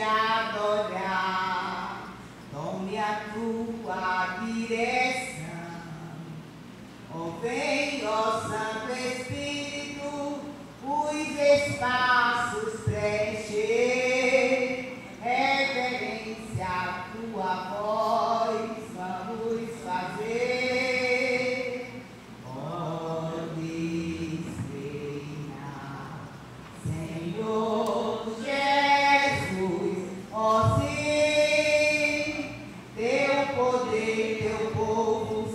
adorar. Tome a tua direção. Oh, vem, ó Santo Espírito, os espaços preencher. Reverência à tua voz, vamos fazer. Pode reinar, Senhor Jesus, ó sim, teu poder, teu povo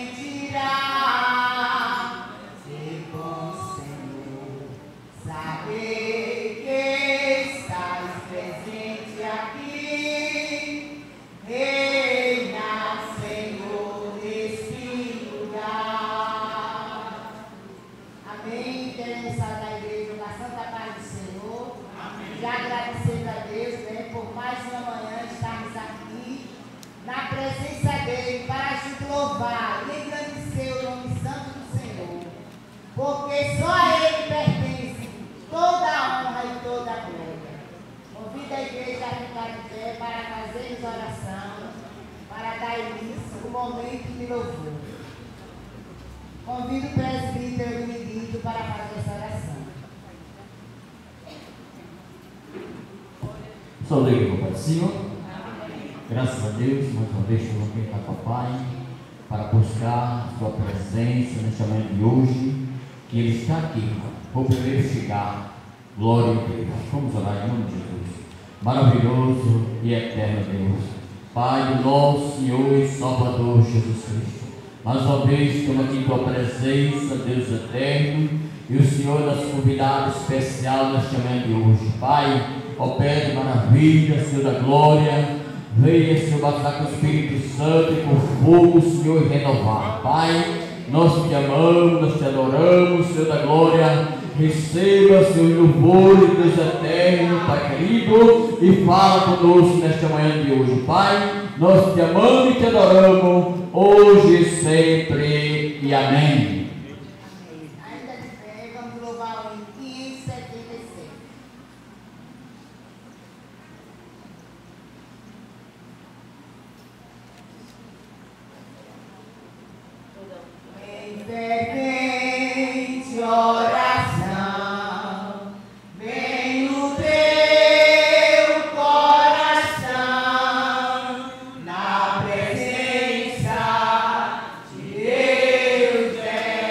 sentirá. Que bom, Senhor, saber que estás presente aqui. Reina, Senhor, neste lugar. Amém. Queremos saudar a igreja com a santa paz do Senhor. Amém. Já agradecendo a Deus, né, por mais uma manhã estarmos aqui na presença dele para te louvar e engrandecer o nome santo do Senhor. Porque só a ele pertence toda a honra e toda a glória. Convido a igreja a ficar de pé para fazermos oração, para dar início ao momento de louvor. Convido o presbítero Benedito para fazer essa oração. Só leio o Pai do Senhor. Graças a Deus, mais uma vez estou aqui com o Papai para buscar a sua presença neste momento de hoje, que Ele está aqui, vou primeiro chegar. Glória a Deus. Vamos orar em nome de Jesus. Maravilhoso e eterno Deus, Pai do nosso Senhor e Salvador Jesus Cristo. Mais uma vez estamos aqui em tua presença, Deus eterno, e o Senhor nos convidado especial neste momento de hoje. Pai, opere maravilha, Senhor da glória. Venha, Senhor, batalhar com o Espírito Santo e com fogo, Senhor, e renovar. Pai, nós te amamos, nós te adoramos, Senhor da glória. Receba, Senhor, o louvor de Deus eterno, Pai querido, e fala conosco nesta manhã de hoje. Pai, nós te amamos e te adoramos, hoje e sempre, e amém. Ainda de pé, vamos louvar o hino 576. Em fervente oração, vem o teu coração, na presença de Deus é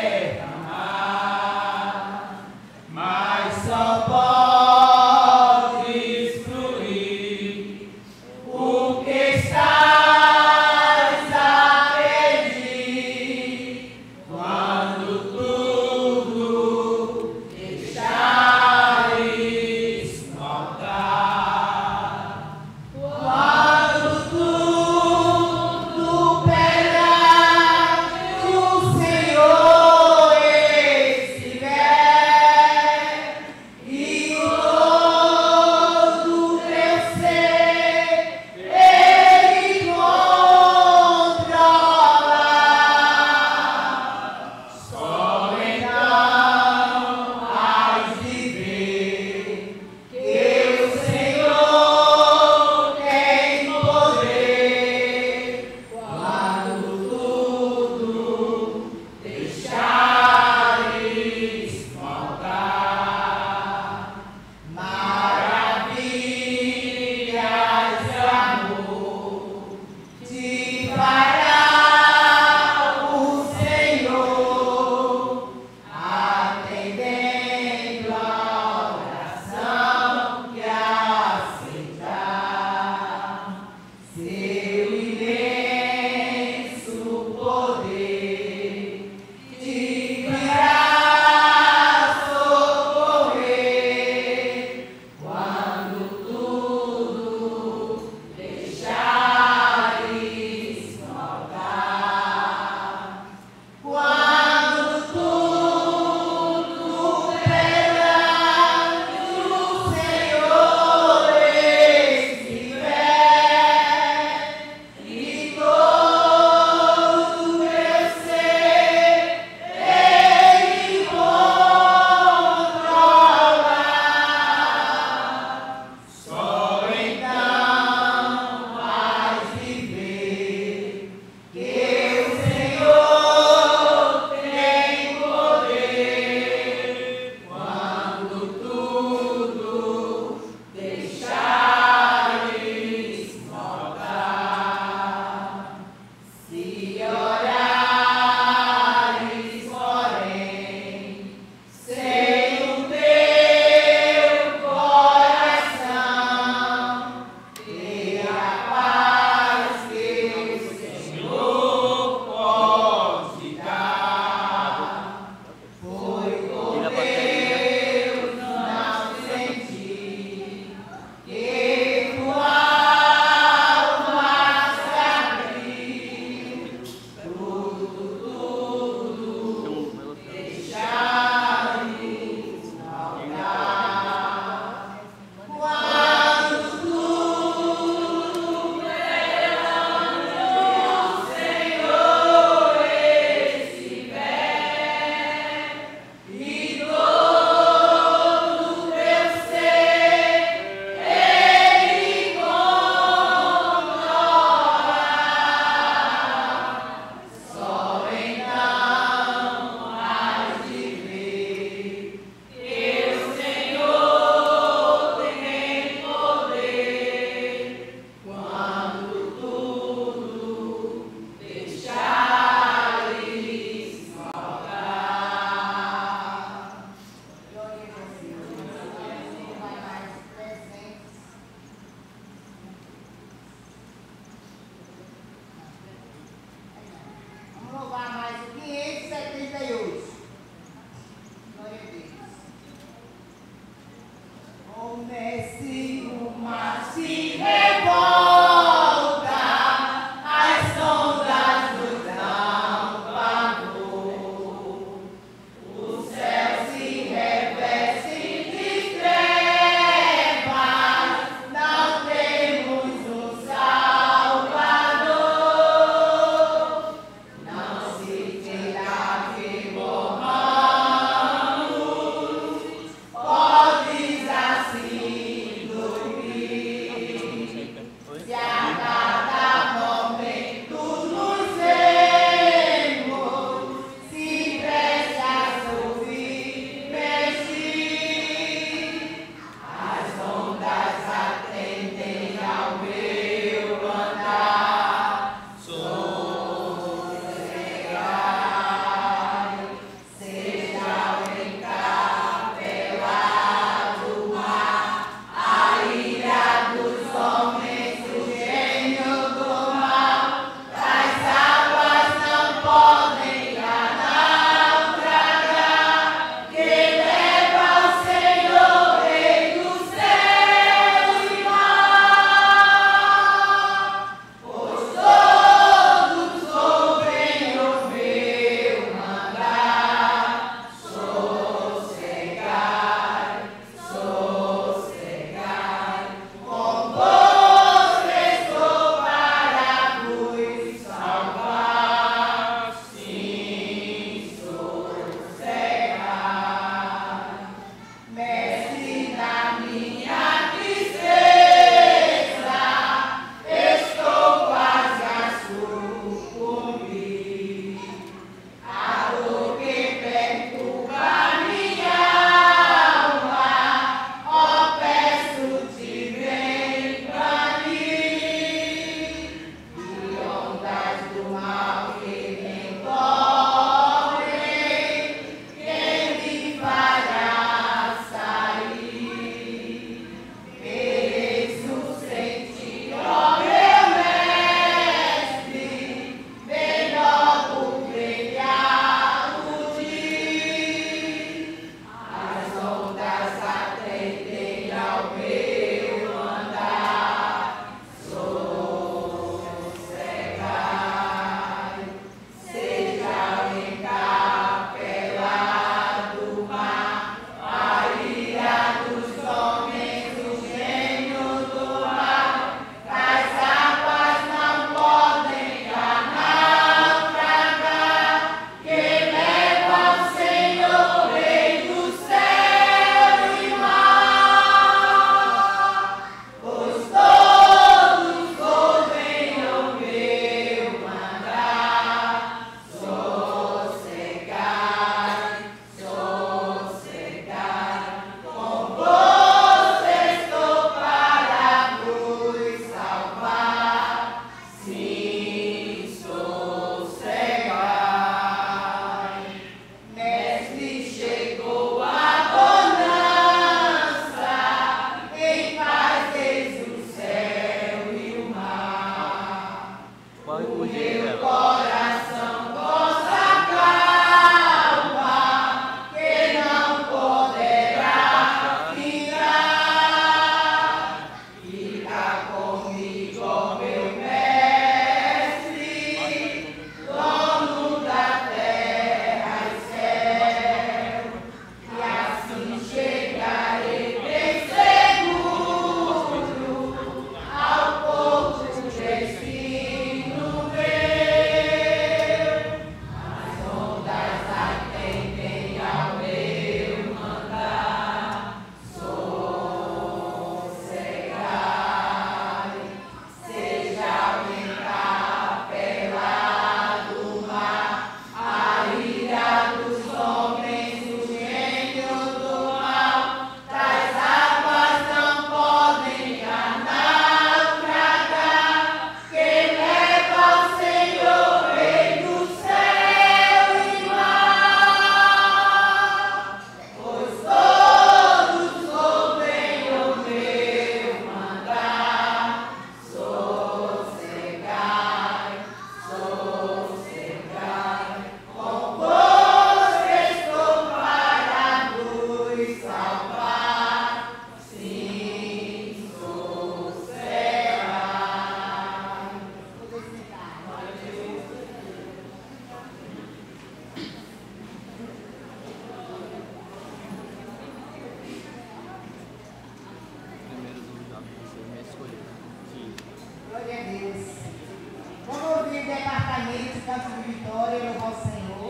departamento, canto de vitória, louvar o Senhor.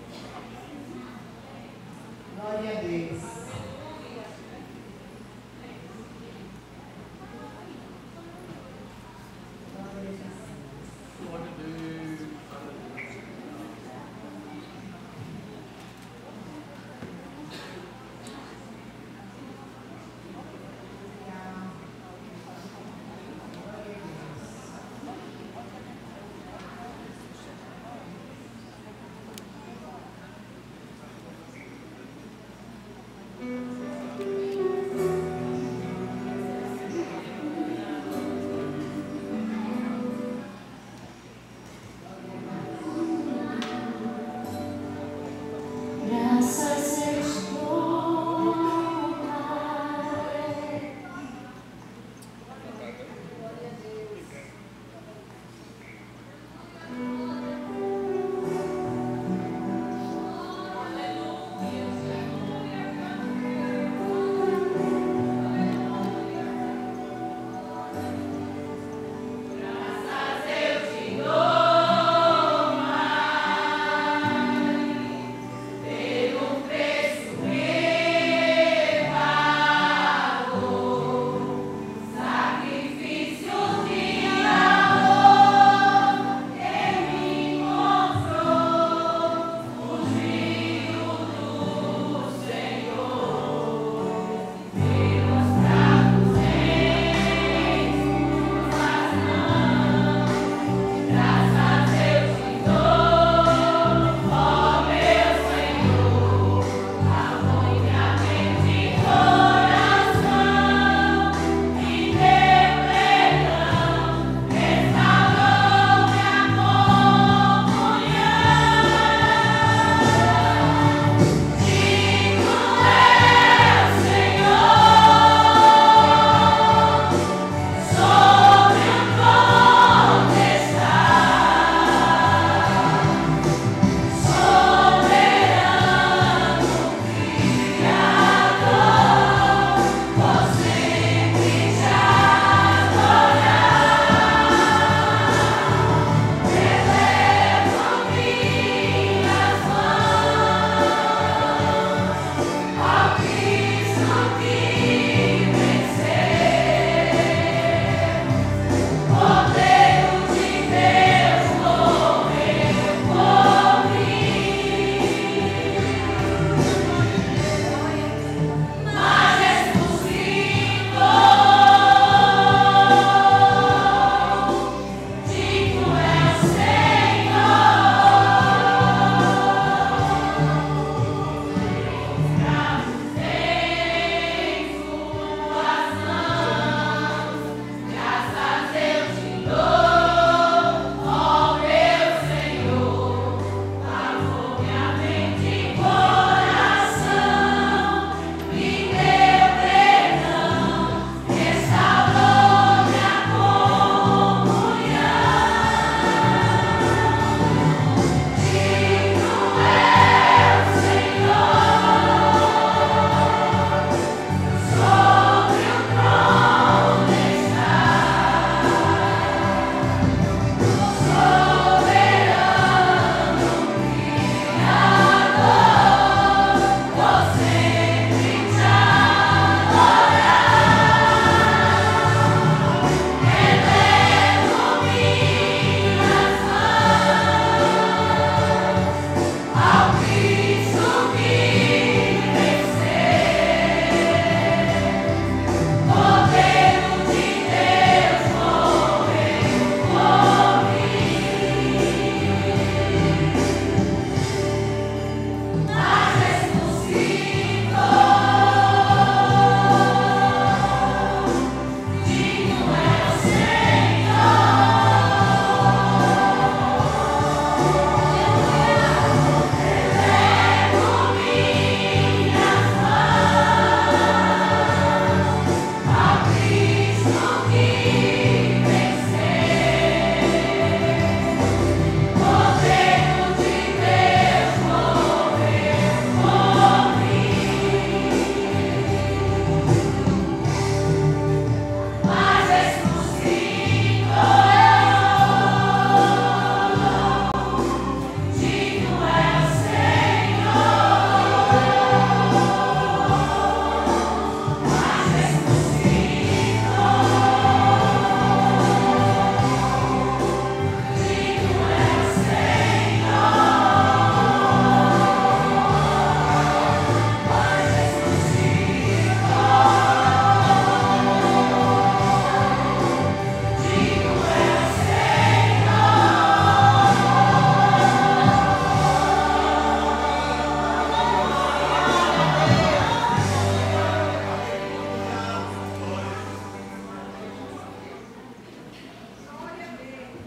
Glória a Deus.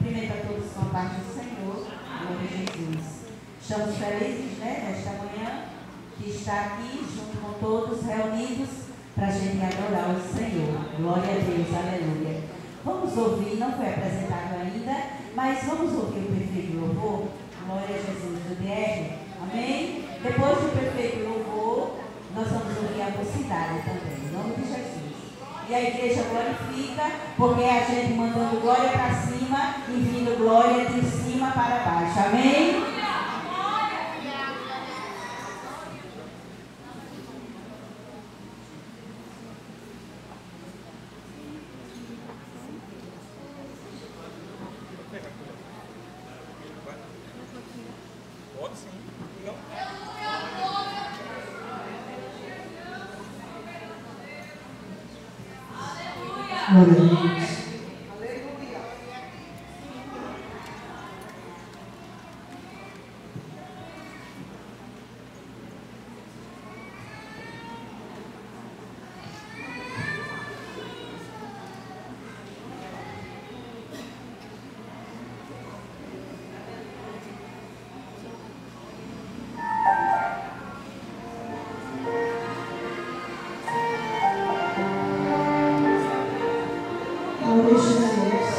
Cumprimento a todos com a paz do Senhor, em nome de Jesus. Estamos felizes, né, nesta manhã, que está aqui junto com todos reunidos para a gente adorar o Senhor. Glória a Deus, aleluia. Vamos ouvir, não foi apresentado ainda, mas vamos ouvir o perfeito louvor. Glória a Jesus do DR. Amém? Depois do perfeito louvor, nós vamos ouvir a mocidade também, em nome de Jesus. E a igreja glorifica, porque é a gente mandando glória para cima e vindo glória de cima para baixo. Amém? Glória a Deus. Glória a Jesus.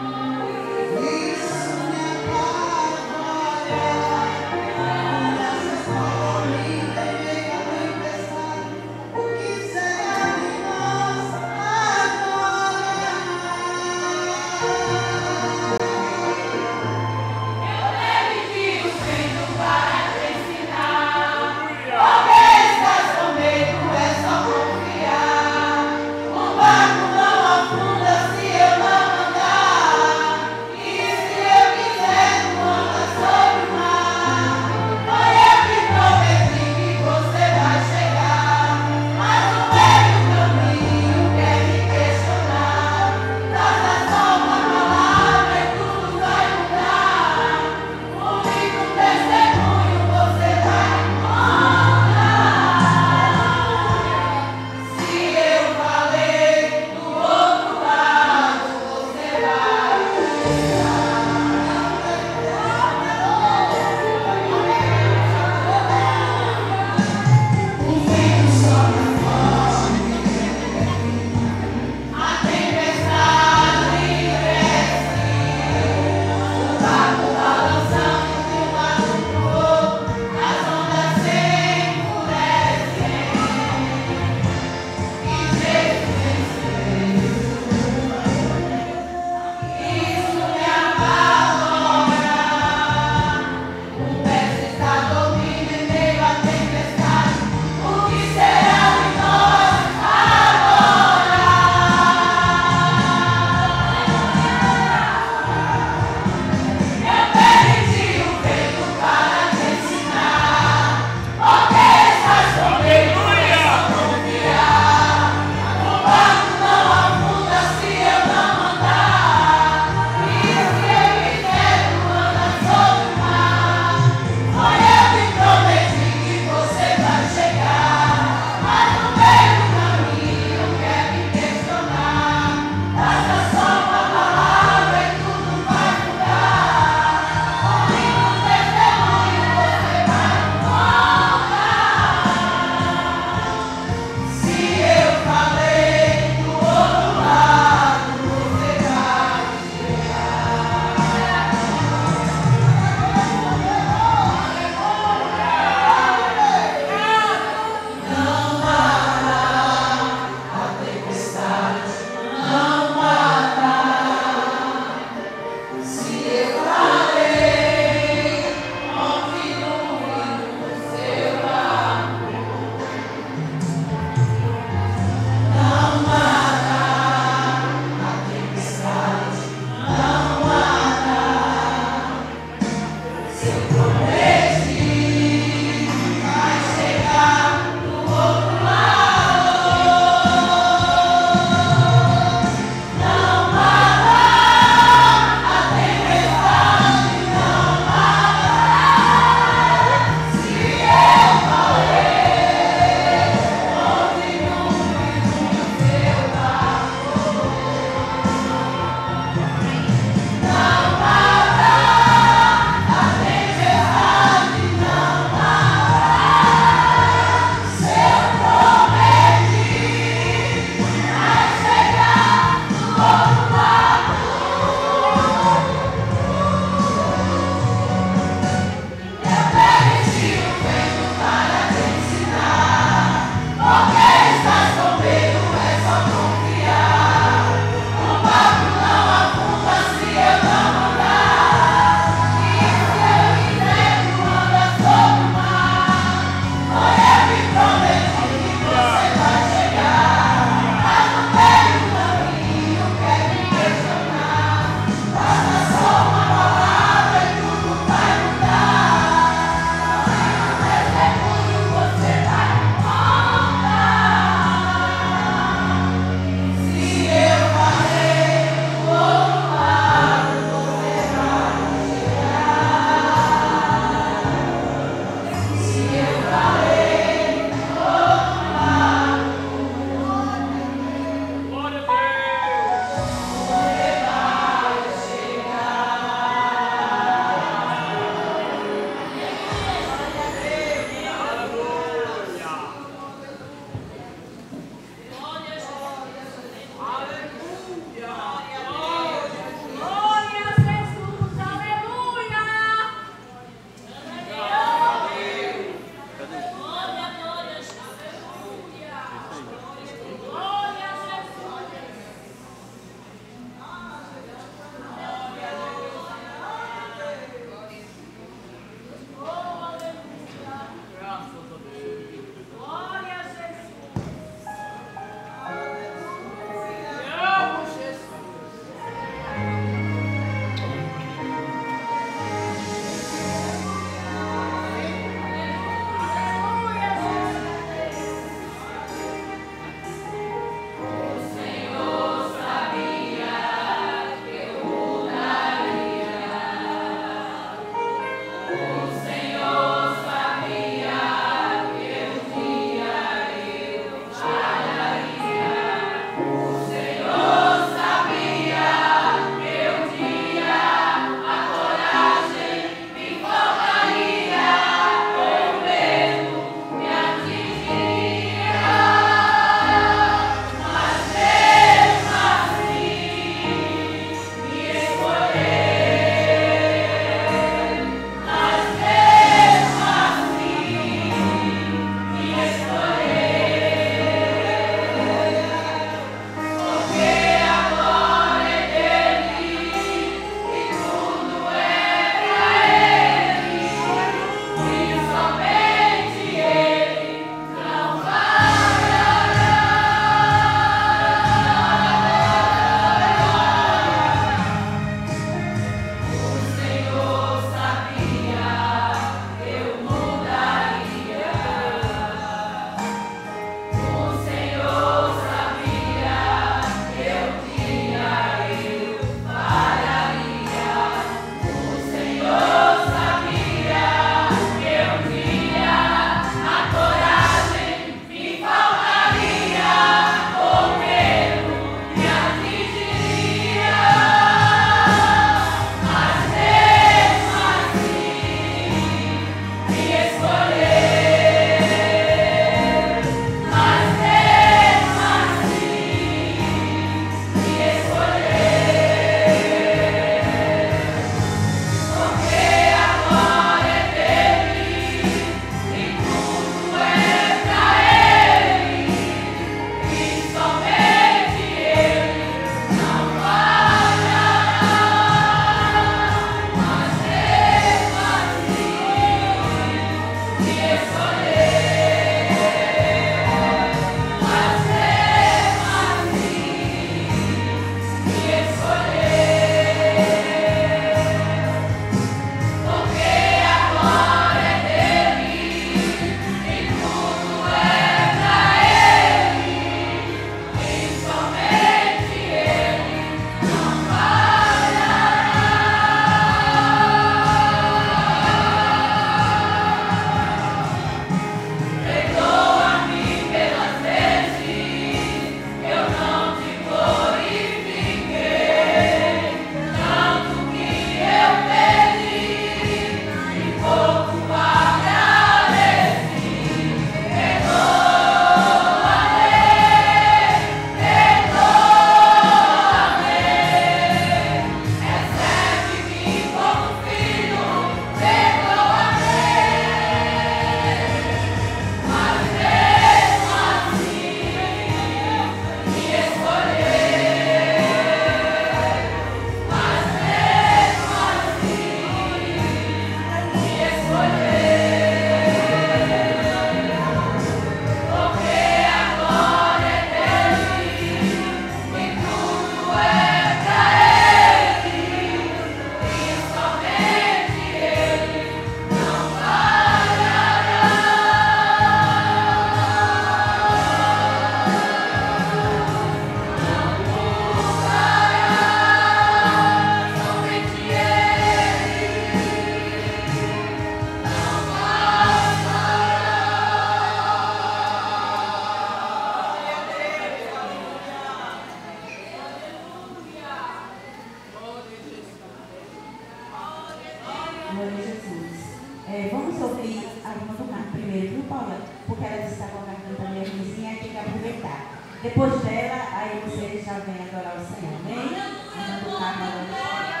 Depois dela, aí vocês já vêm adorar o Senhor. Amém? Mandando o carro adorando o Senhor.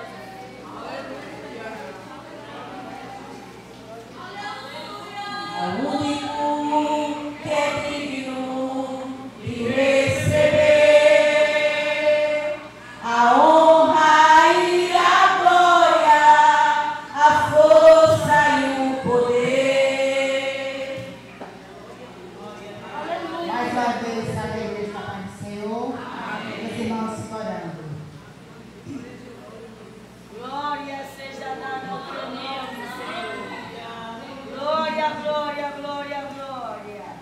É o único que é digno de receber a honra e a glória, a força e o poder. Mais uma vez, a igreja da paz do Senhor. Meus irmãos se orando. Glória seja dada ao teu nome, Senhor. Glória, glória, glória, glória.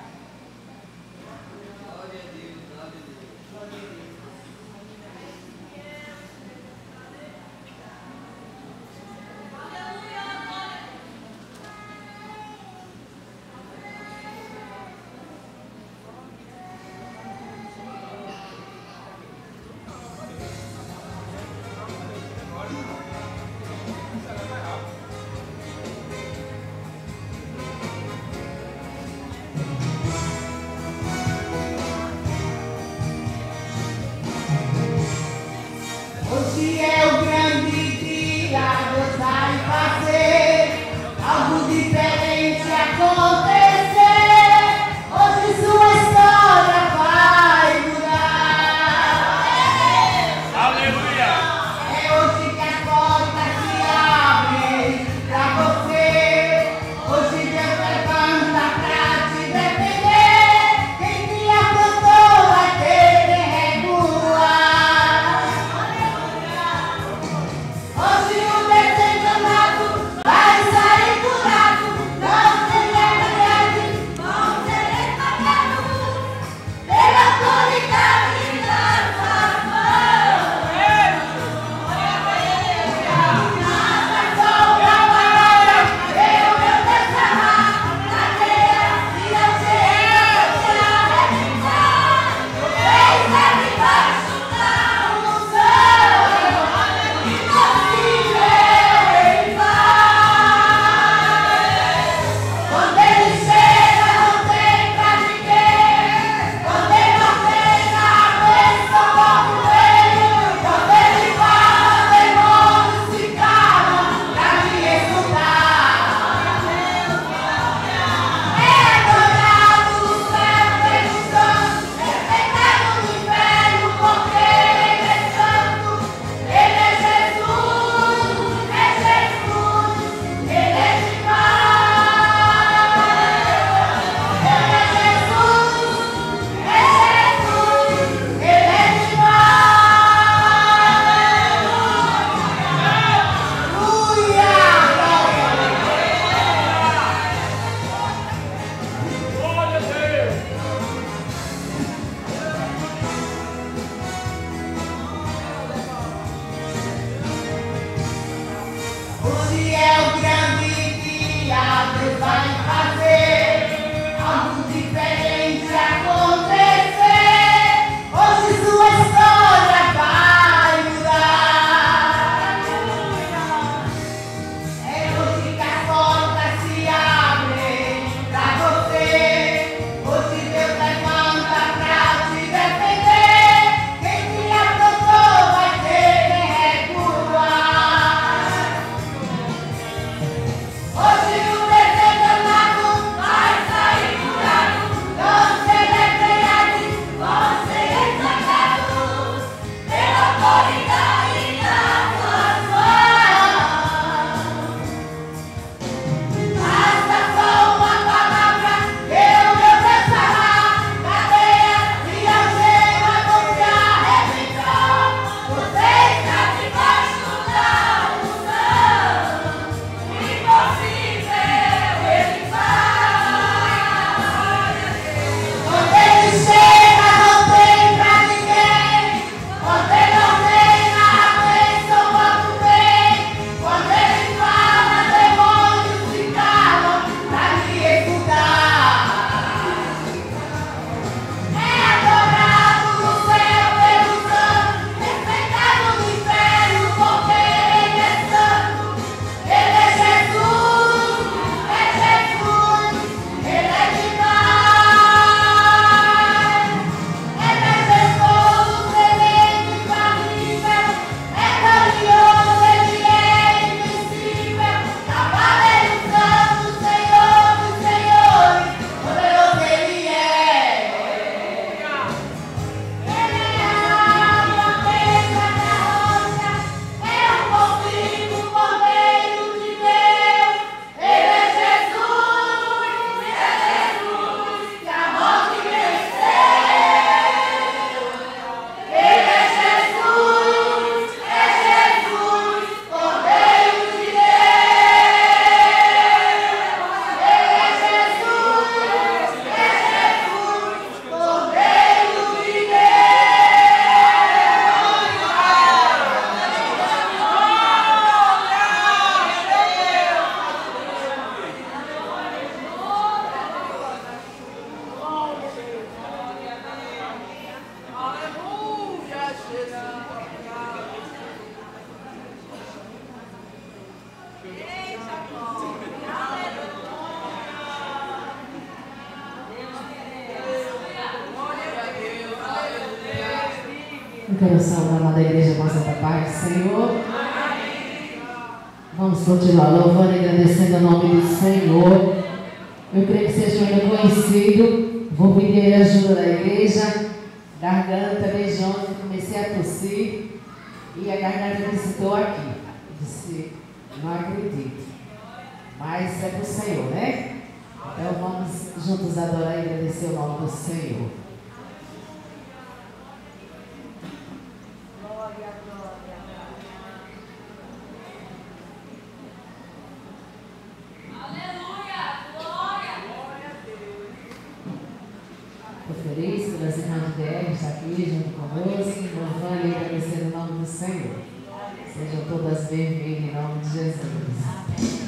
Eu quero saudar a amada igreja com a Santa Paz do Senhor. Vamos continuar louvando e agradecendo o nome do Senhor. Eu creio que seja ainda conhecido. Vou pedir a ajuda da igreja. Garganta, beijão, comecei a tossir. E a garganta disse, estou aqui. Disse, não acredito. Mas é para o Senhor, né? Então vamos juntos adorar e agradecer o nome do Senhor. Estou feliz pelas irmãs de DR estar aqui junto conosco, louvando e agradecendo o nome do Senhor. Sejam todas bem-vindas em nome de Jesus.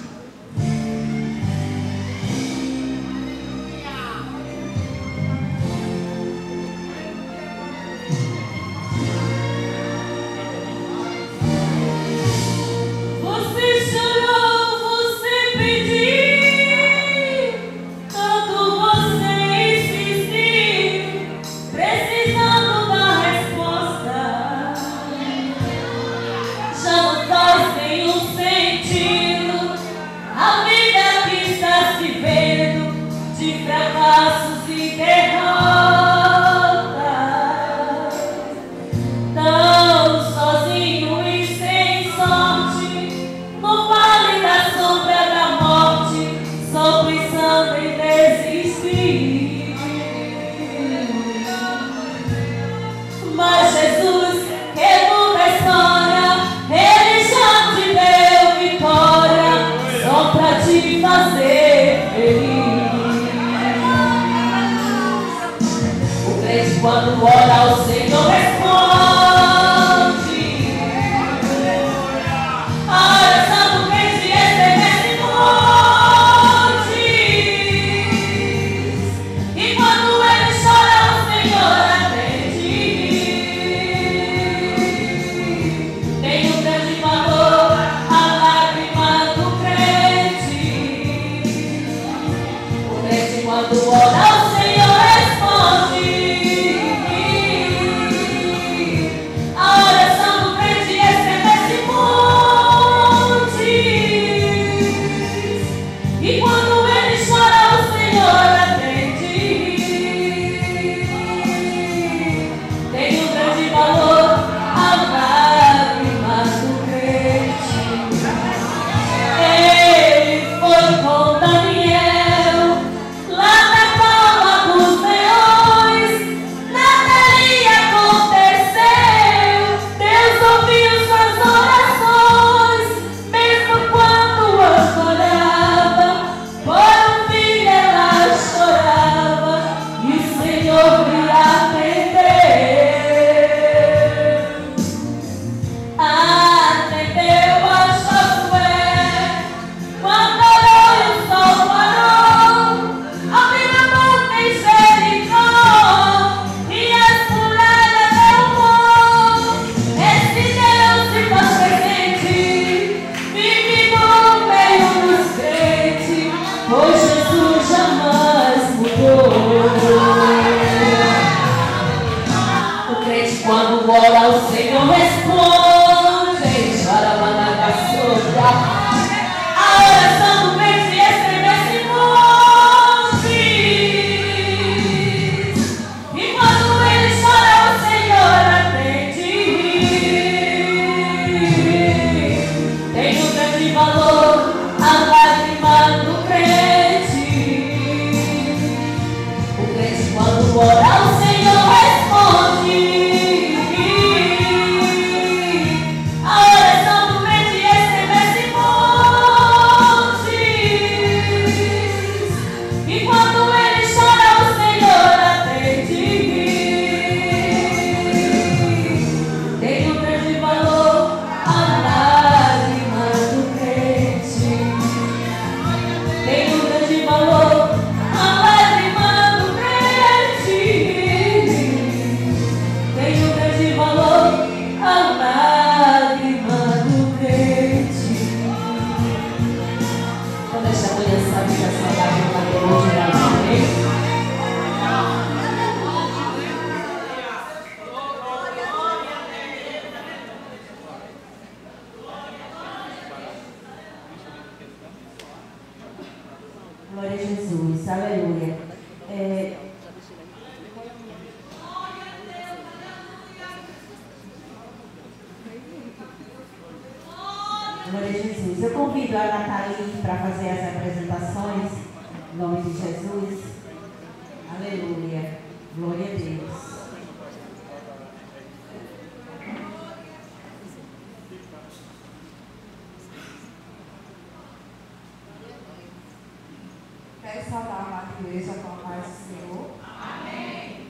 Quando ora ao Senhor responde. A oração do crente estremece montes. E quando ele chora, o Senhor atende. Tem um grande valor a lágrima do crente. O crente quando ora ao Senhor responde. Quando ora o Senhor responde. Glória a Jesus. Eu convido a Nathalie para fazer as apresentações. Em nome de Jesus. Aleluia. Glória a Deus. Quero saudar a amada igreja com a paz do Senhor. Amém.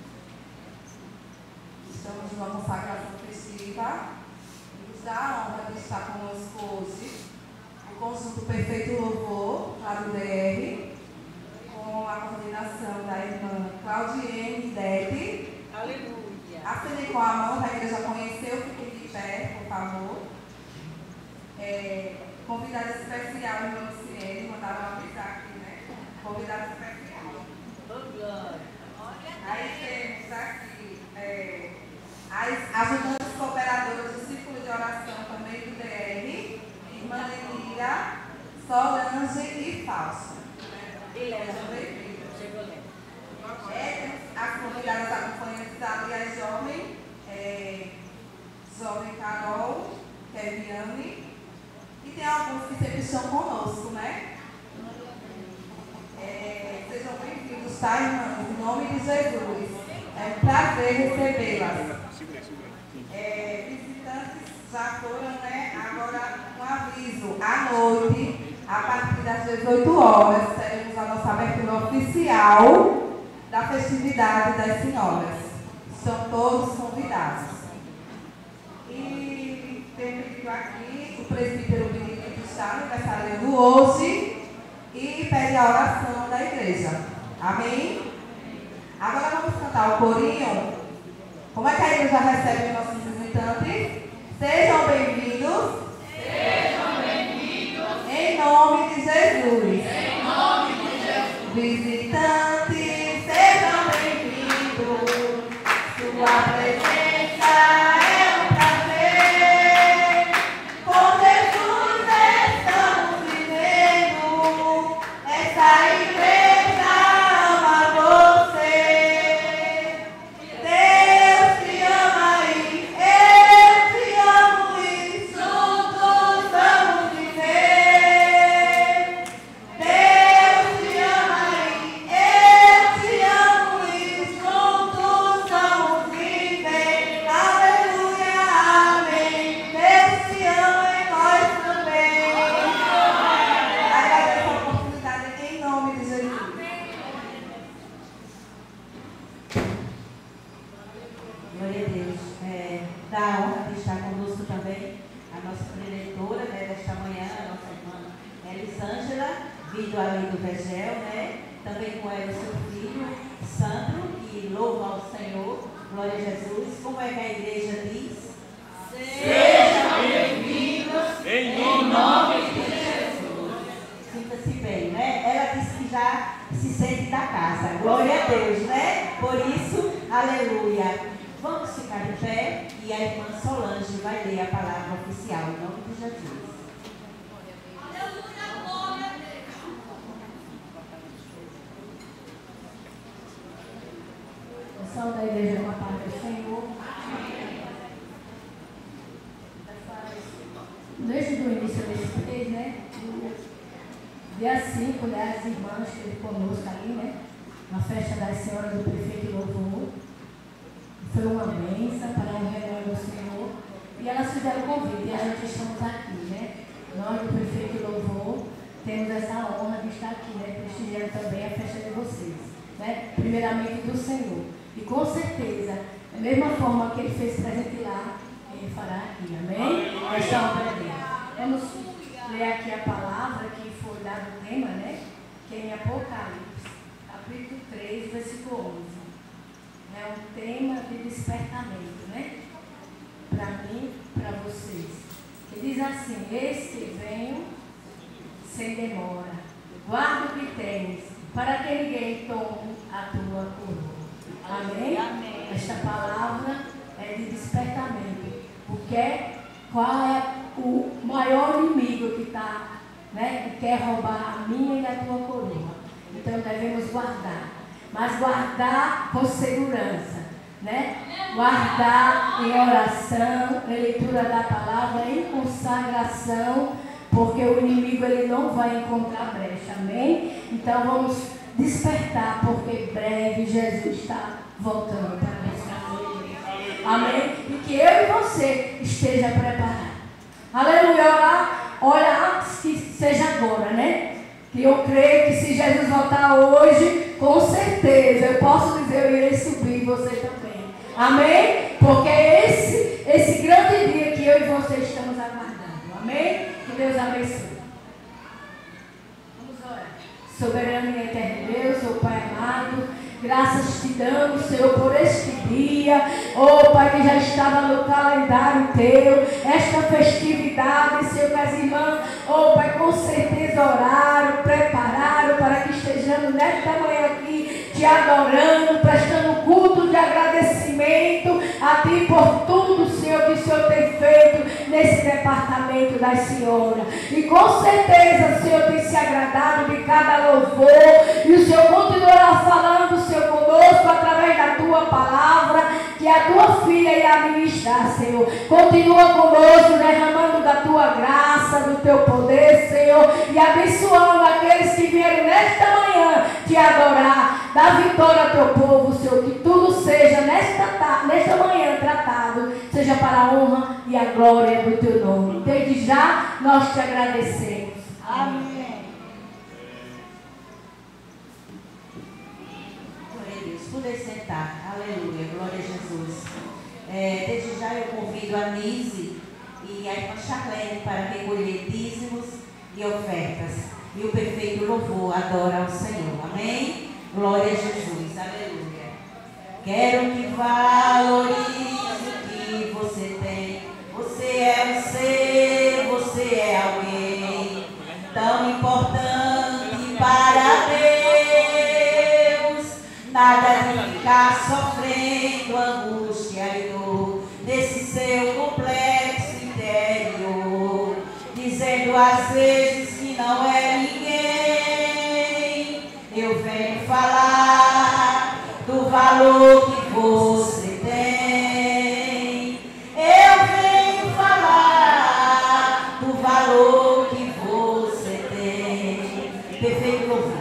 Estamos numa consagração festiva e nos dá a honra de estar conosco hoje o conjunto Perfeito Louvor, lá do DR, com a coordenação da irmã Claudiene Dete. Aleluia. Acendem com a mão, a igreja conheceu, fiquem de pé, por favor. Convidada especial, irmã Luciene, mandaram avisar aqui, né? Convidada especial. Aí temos aqui as ajudantes cooperadoras do Círculo de Oração também do DR, irmã Lenira, Solange e Fausto. As convidadas acompanhantes ali, a jovem Carol, Keviane, e tem alguns que sempre estão conosco, né? Sejam bem-vindos, tá, irmãos? Em nome de Jesus. É um prazer recebê-las. Visitantes já foram, né? Agora, um aviso. À noite, a partir das 18 horas, teremos a nossa abertura oficial da festividade das senhoras. Estão todos convidados. E tem pedido aqui, o presbítero Benedito está aniversariando hoje e pede a oração da igreja. Amém? Agora vamos cantar o corinho. Como é que a igreja recebe os nossos visitantes? Sejam bem-vindos. Sejam bem-vindos. Em nome de Jesus. Em nome de Jesus. Visitantes, sejam bem-vindos. Sua presença é um prazer. Com Jesus estamos vivendo. Essa igreja ama você. Deus te ama e eu te amo e juntos vamos viver. Deus te ama e eu te amo e juntos vamos viver. Aleluia, amém. Deus te ama e nós também. Agradeço a oportunidade em nome de Jesus. Glória a Deus. Dá a honra de estar conosco também a nossa preletora, né, desta manhã, a nossa irmã Elisângela, vindo ali do Vegel, né? Também com ela o seu filho, Sandro, que louva ao Senhor. Glória a Jesus. Como é que a igreja diz? Sejam bem-vindos. Em nome de Jesus. Sinta-se bem, né? Ela disse que já se sente da casa. Glória a Deus, né? Por isso, aleluia. Vamos ficar de pé e a irmã Solange vai ler a palavra oficial em nome de Jesus. Aleluia, glória a Deus. Pessoal da igreja com a paz do Senhor. Desde o início desse mês, né? Dia 5, né? As irmãs esteve conosco ali, né? Na festa das senhoras do Prefeito Louvor. Foi uma bênção para a reunião do Senhor. E elas fizeram o convite e a gente estamos aqui, né? Nós do Prefeito Louvor temos essa honra de estar aqui, né? Prestigiando também a festa de vocês, né? Primeiramente do Senhor. E com certeza, da mesma forma que ele fez presente lá, ele fará aqui, amém? Essa obra dele. Vamos ler aqui a palavra que foi dado o tema, né? Que é em Apocalipse, capítulo 3, versículo 11. É um tema de despertamento, né? Para mim, para vocês. Que diz assim: eis que venho sem demora, guarda o que tens, para que ninguém tome a tua coroa. Amém? Amém. Esta palavra é de despertamento. Porque qual é o maior inimigo que está, né? Que quer roubar a minha e a tua coroa. Então devemos guardar. Mas guardar com segurança. né? Guardar em oração, em leitura da palavra, em consagração, porque o inimigo ele não vai encontrar brecha, amém? Então vamos despertar, porque breve Jesus está voltando para buscar a igreja, amém? E que eu e você esteja preparado, aleluia. Olha, antes que seja agora, né? Que eu creio que se Jesus voltar hoje, com certeza, eu posso dizer, eu irei subir, você também. Amém? Porque é esse grande dia que eu e você estamos aguardando. Amém? Que Deus abençoe. Vamos orar. Soberano e eterno Deus, oh Pai amado, graças te damos, Senhor, por este dia, oh Pai, que já estava no calendário teu, esta festividade, Senhor, que as irmãs, oh Pai, com certeza oraram, prepararam para que estejamos nesta manhã aqui, te adorando, prestando culto de agradecimento a Ti por tudo, Senhor, que o Senhor tem feito nesse departamento das senhoras. E com certeza, Senhor, tem se agradado de cada louvor, e o Senhor continuará falando, Senhor, conosco através da Tua palavra, que a Tua filha irá ministrar, Senhor. Continua conosco, derramando da Tua graça, do Teu poder, Senhor, e abençoando aqueles que vieram nesta manhã te adorar. Dá vitória ao Teu povo, Senhor, que tudo seja nesta manhã tratado, seja para a honra e a glória do Teu nome. Desde já nós te agradecemos. Amém. Poder sentar, aleluia, glória a Jesus. Desde já eu convido a Nise e a irmã Charlene para recolher dízimos e ofertas. E o perfeito louvor adora ao Senhor, amém? Glória a Jesus, aleluia. Quero que valorize o que você tem. Você é um ser, você é alguém tão importante para Deus. Nada de ficar sofrendo angústia e dor nesse seu complexo interior, dizendo às vezes que não é ninguém. Eu venho falar do valor que você tem. Eu venho falar do valor que você tem. Perfeito louvor.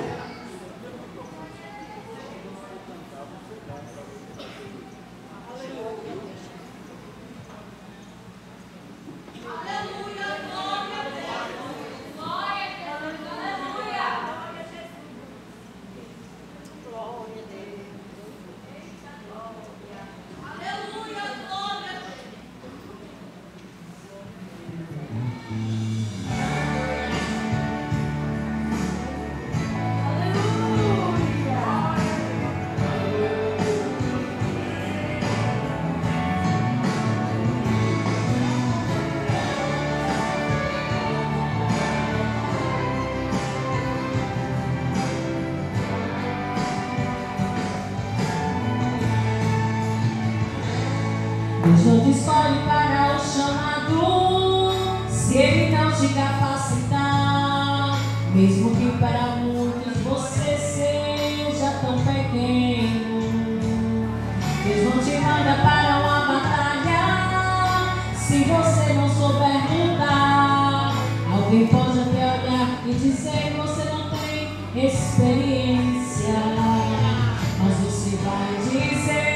Deus não te escolhe para o chamado, se Ele não te capacitar. Mesmo que para muitos você seja tão pequeno, Deus não te manda para uma batalha, se você não souber lutar. Alguém pode até olhar e dizer que você não tem experiência, mas você vai dizer: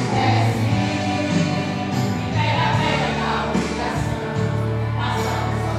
Passamos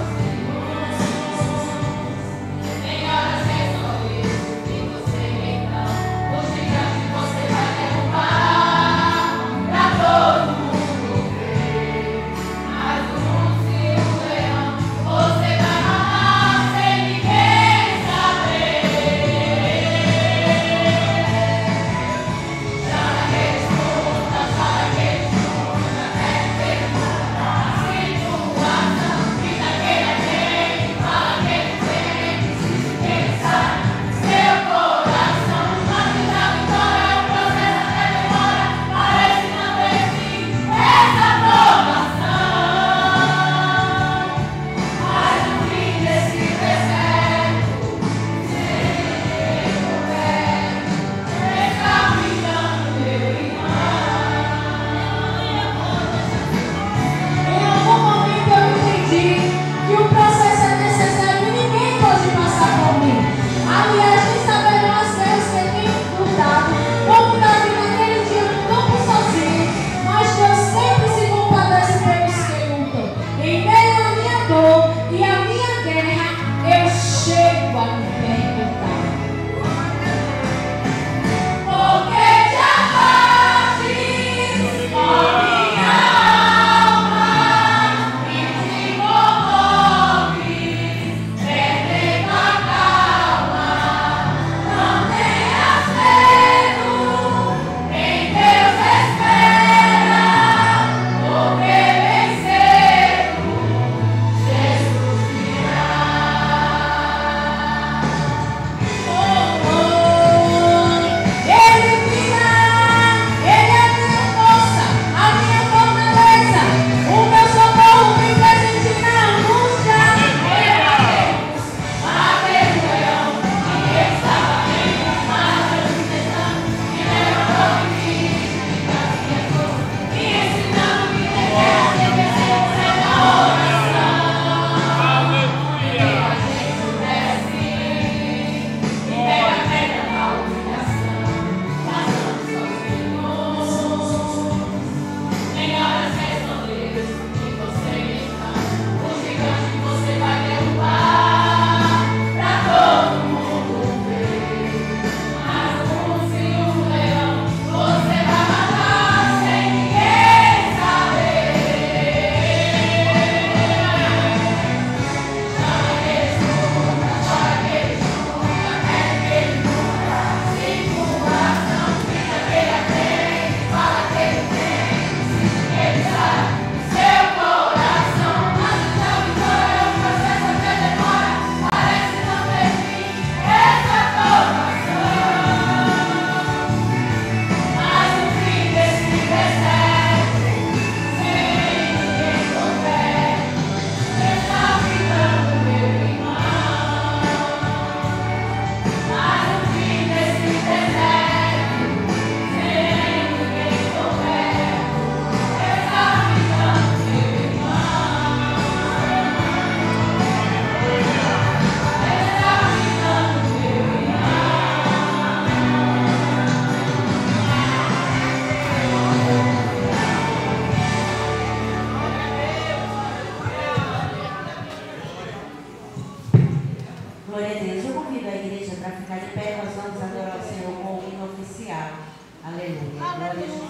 pé, nós vamos adorar o Senhor com o hino oficial. Aleluia. Glória a Jesus.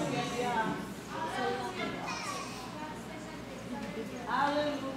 Aleluia.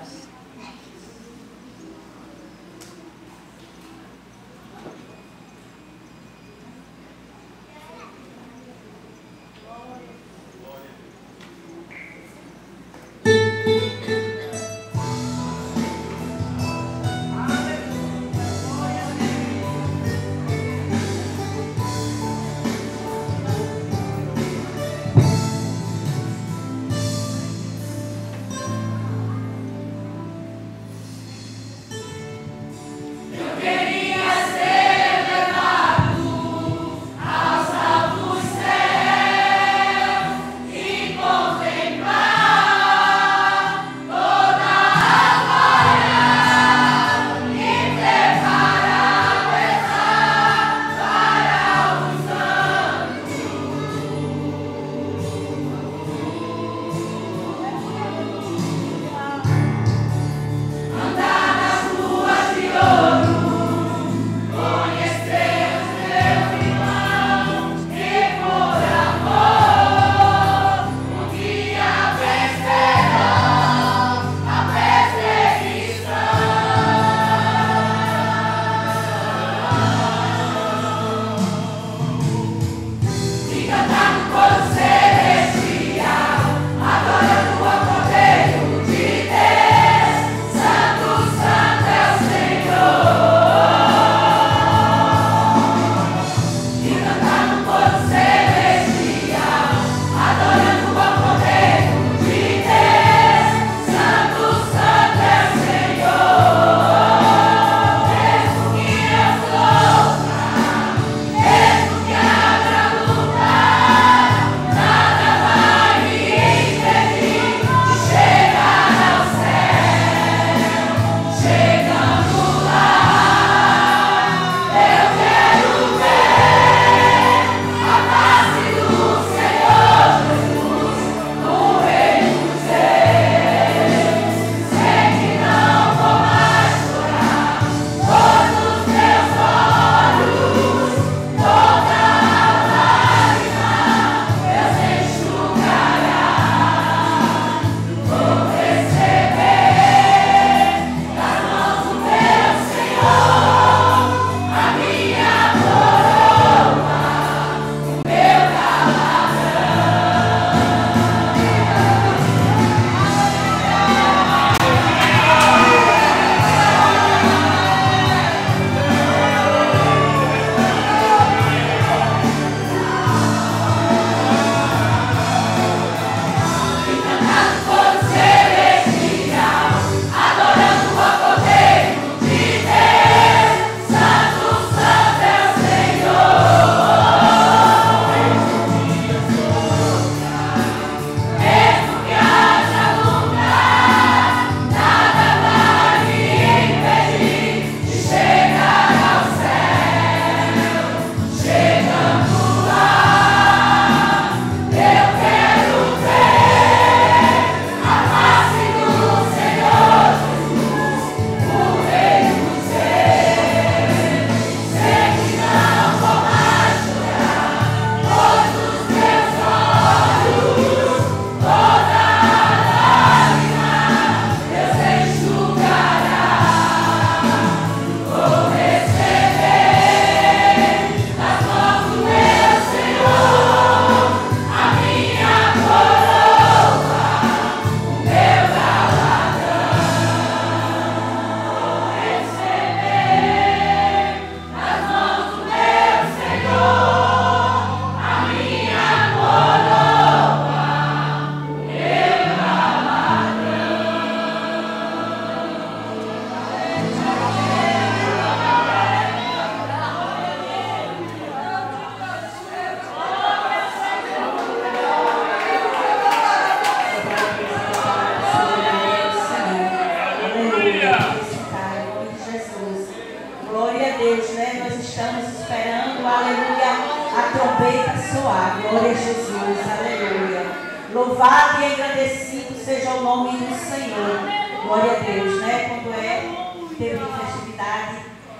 Glória a Jesus, aleluia. Louvado e agradecido seja o nome do Senhor. Glória a Deus, né? Quando é tempo de festividade,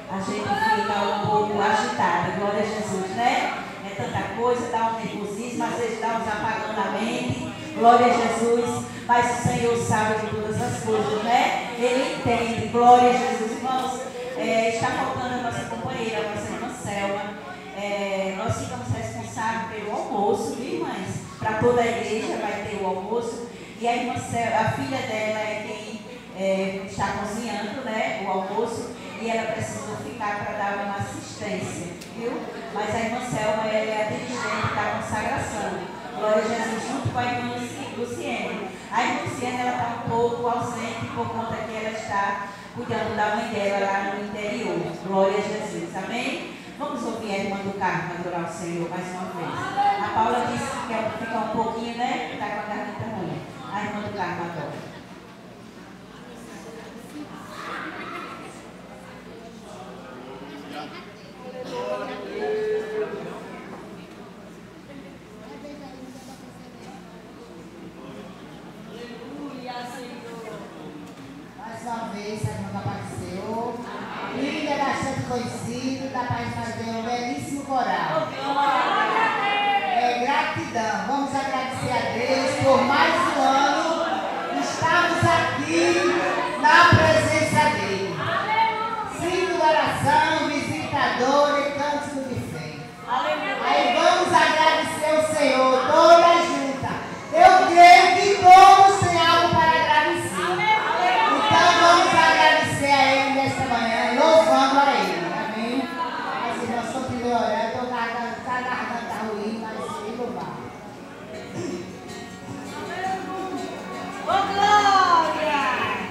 a gente fica um pouco agitada. Glória a Jesus, né? É tanta coisa, dá um nervosismo, às vezes dá uns apagão na mente. Glória a Jesus. Mas o Senhor sabe de todas as coisas, né? Ele entende. Glória a Jesus. Irmãos, está faltando a nossa companheira, a nossa irmã Selma. Nós ficamos responsáveis pelo almoço, viu, irmãs? Para toda a igreja vai ter o almoço. E a irmã Selma, a filha dela é quem está cozinhando, né, o almoço. E ela precisou ficar para dar uma assistência, viu? Mas a irmã Selma, ela é a dirigente da consagração. Glória a Jesus, junto com a irmã Luciene. A irmã Luciene, ela está um pouco ausente por conta que ela está cuidando da mãe dela lá no interior. Glória a Jesus, amém? Vamos ouvir a irmã do Carmo adorar o Senhor mais uma vez. A Paula disse que quer ficar um pouquinho, né? Está com a garganta ruim. A irmã do Carmo adora. Mais uma vez, a irmã apareceu. Líder é bastante conhecido, dá para fazer um belíssimo coral. É gratidão. Vamos agradecer a Deus por mais um ano. Estamos aqui na presença dele. Cinco de oração, visitador e cântico de fé. Aí vamos agradecer o Senhor, todas juntas. Eu creio que todos têm algo para agradecer. Então vamos agradecer a Ele nesta manhã, louvando a Ele. Amém? As irmãs continuem orando, estou com a garganta ruim, mas sem louvar. Ô, glória!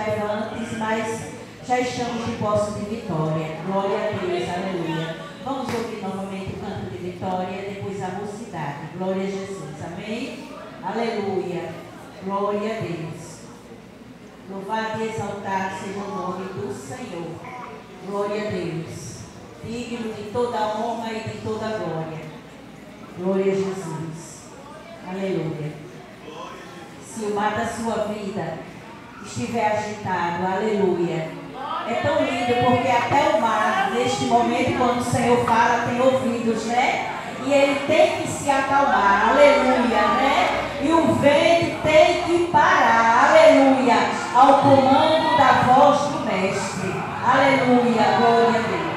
levantes, mas já estamos de posse de vitória. Glória a Deus, aleluia. Vamos ouvir novamente o canto de vitória, depois a mocidade. Glória a Jesus, amém? Aleluia. Glória a Deus. Louvado e exaltado seja o nome do Senhor. Glória a Deus. Digno de toda a honra e de toda a glória. Glória a Jesus. Aleluia. Se o mar da sua vida estiver agitado, aleluia. É tão lindo porque até o mar, neste momento, quando o Senhor fala, tem ouvidos, né? E ele tem que se acalmar, aleluia, né? E o vento tem que parar, aleluia, ao comando da voz do Mestre, aleluia, glória a Deus.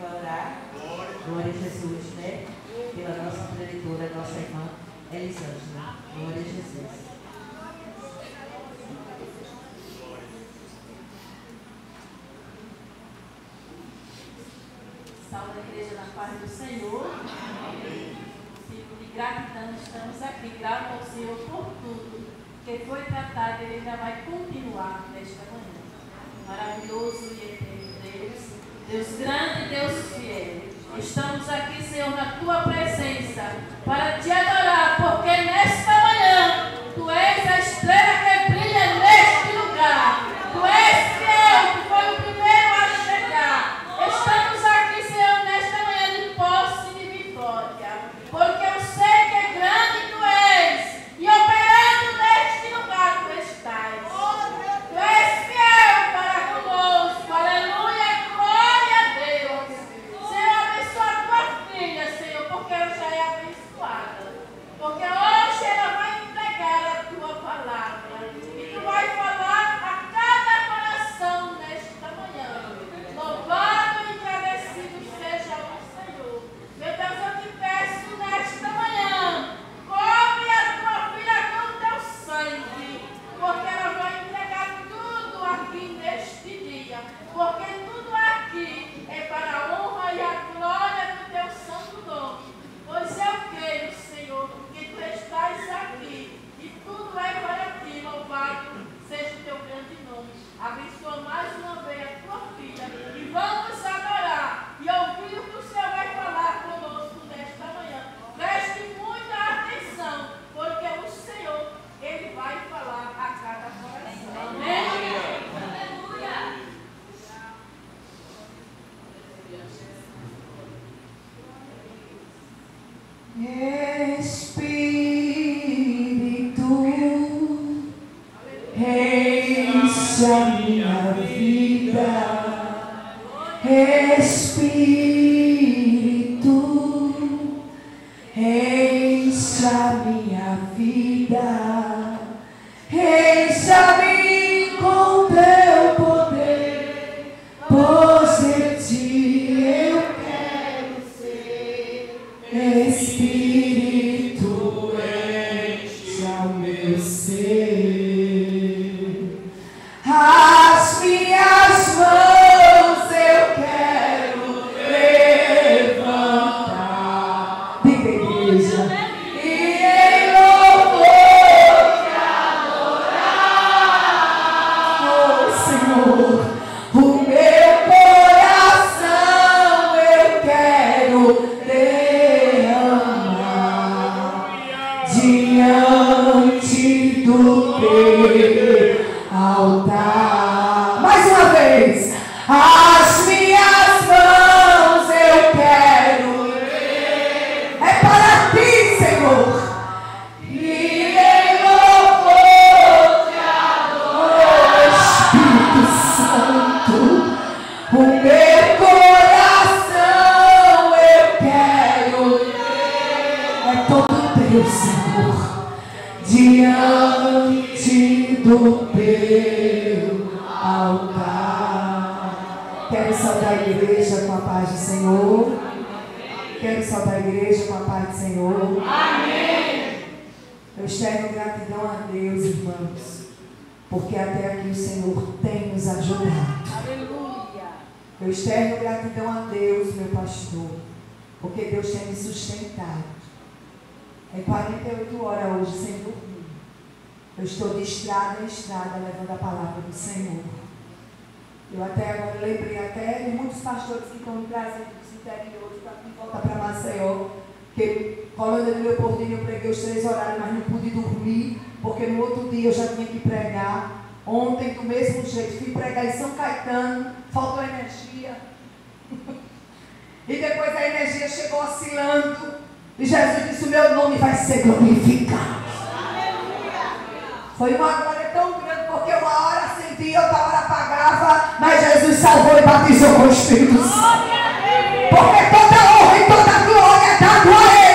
vai orar. Glória a Jesus, né? Pela nossa preditora, nossa irmã Elisângela. Glória a Jesus. Salve a igreja na paz do Senhor. Fico de gratidão, estamos aqui. Grato ao Senhor por tudo que foi tratado e Ele ainda vai continuar nesta manhã. Maravilhoso e eterno Deus, Deus grande, Deus fiel. Estamos aqui, Senhor, na Tua presença para Te adorar, porque nesta manhã Tu és a estrela que brilha neste lugar. Tu és fiel, Tu foi o primeiro a chegar. Estamos aqui, Senhor, nesta manhã de posse e de vitória, porque eu sei que é grande Tu és, e operando neste lugar Tu estás. Tu és fiel para conosco, aleluia, glória a Deus. Senhor, abençoa a Tua filha, Senhor, porque ela já é abençoada, porque hoje ela vai entregar a Tua palavra, e Tu vai falar a cada coração nesta manhã. Louvado e agradecido seja o Senhor. Meu Deus, eu Te peço nesta manhã, cobre a Tua filha com Teu sangue, porque ela vai entregar tudo aqui neste dia, porque tudo aqui é para a honra e a glória do Teu santo nome. Pois eu creio, Senhor, que Tu estás aqui e tudo é para Ti. Louvado seja o Teu grande nome. Abençoa mais uma vez a Tua filha e vamos adorar e ouvir o que o Senhor vai falar conosco nesta manhã. Preste muita atenção, porque o Senhor, Ele vai falar a cada coração. Amém? Aleluia! Espírito, enche a minha vida. Espírito, enche a minha vida. Encha-me com Teu poder, pois de Ti eu quero ser. Espírito, enche o meu ser. As minhas mãos eu quero levantar. Diga, igreja. E em louvor te adorar. Oh, Senhor, o meu coração eu quero derramar diante do Teu altar. Mais uma vez. As minhas mãos eu quero levantar. É para Ti, Senhor. E em louvor te adorar. Espírito Santo, o meu coração eu quero levantar. É todo Teu, Senhor, diante do Teu altar. Quero saudar a igreja com a paz do Senhor. Quero saudar a igreja com a paz do Senhor. Amém. Eu externo gratidão a Deus, irmãos, porque até aqui o Senhor tem nos ajudado. Aleluia! Eu externo gratidão a Deus, meu pastor, porque Deus tem me sustentado. É 48 horas hoje sem dormir. Eu estou de estrada em estrada levando a palavra do Senhor. Eu até agora lembrei até de muitos pastores que estão me trazendo dos interiores para vir voltar para Maceió. Porque Colônia do Leopoldino eu preguei os 3 horários, mas não pude dormir, porque no outro dia eu já tinha que pregar. Ontem, do mesmo jeito, fui pregar em São Caetano, faltou energia. E depois a energia chegou oscilando. E Jesus disse: o meu nome vai ser glorificado. Foi uma glória tão grande, porque uma hora acendia, outra hora apagava, mas Jesus salvou e batizou com o Espírito Santo. Porque toda honra e toda glória é dada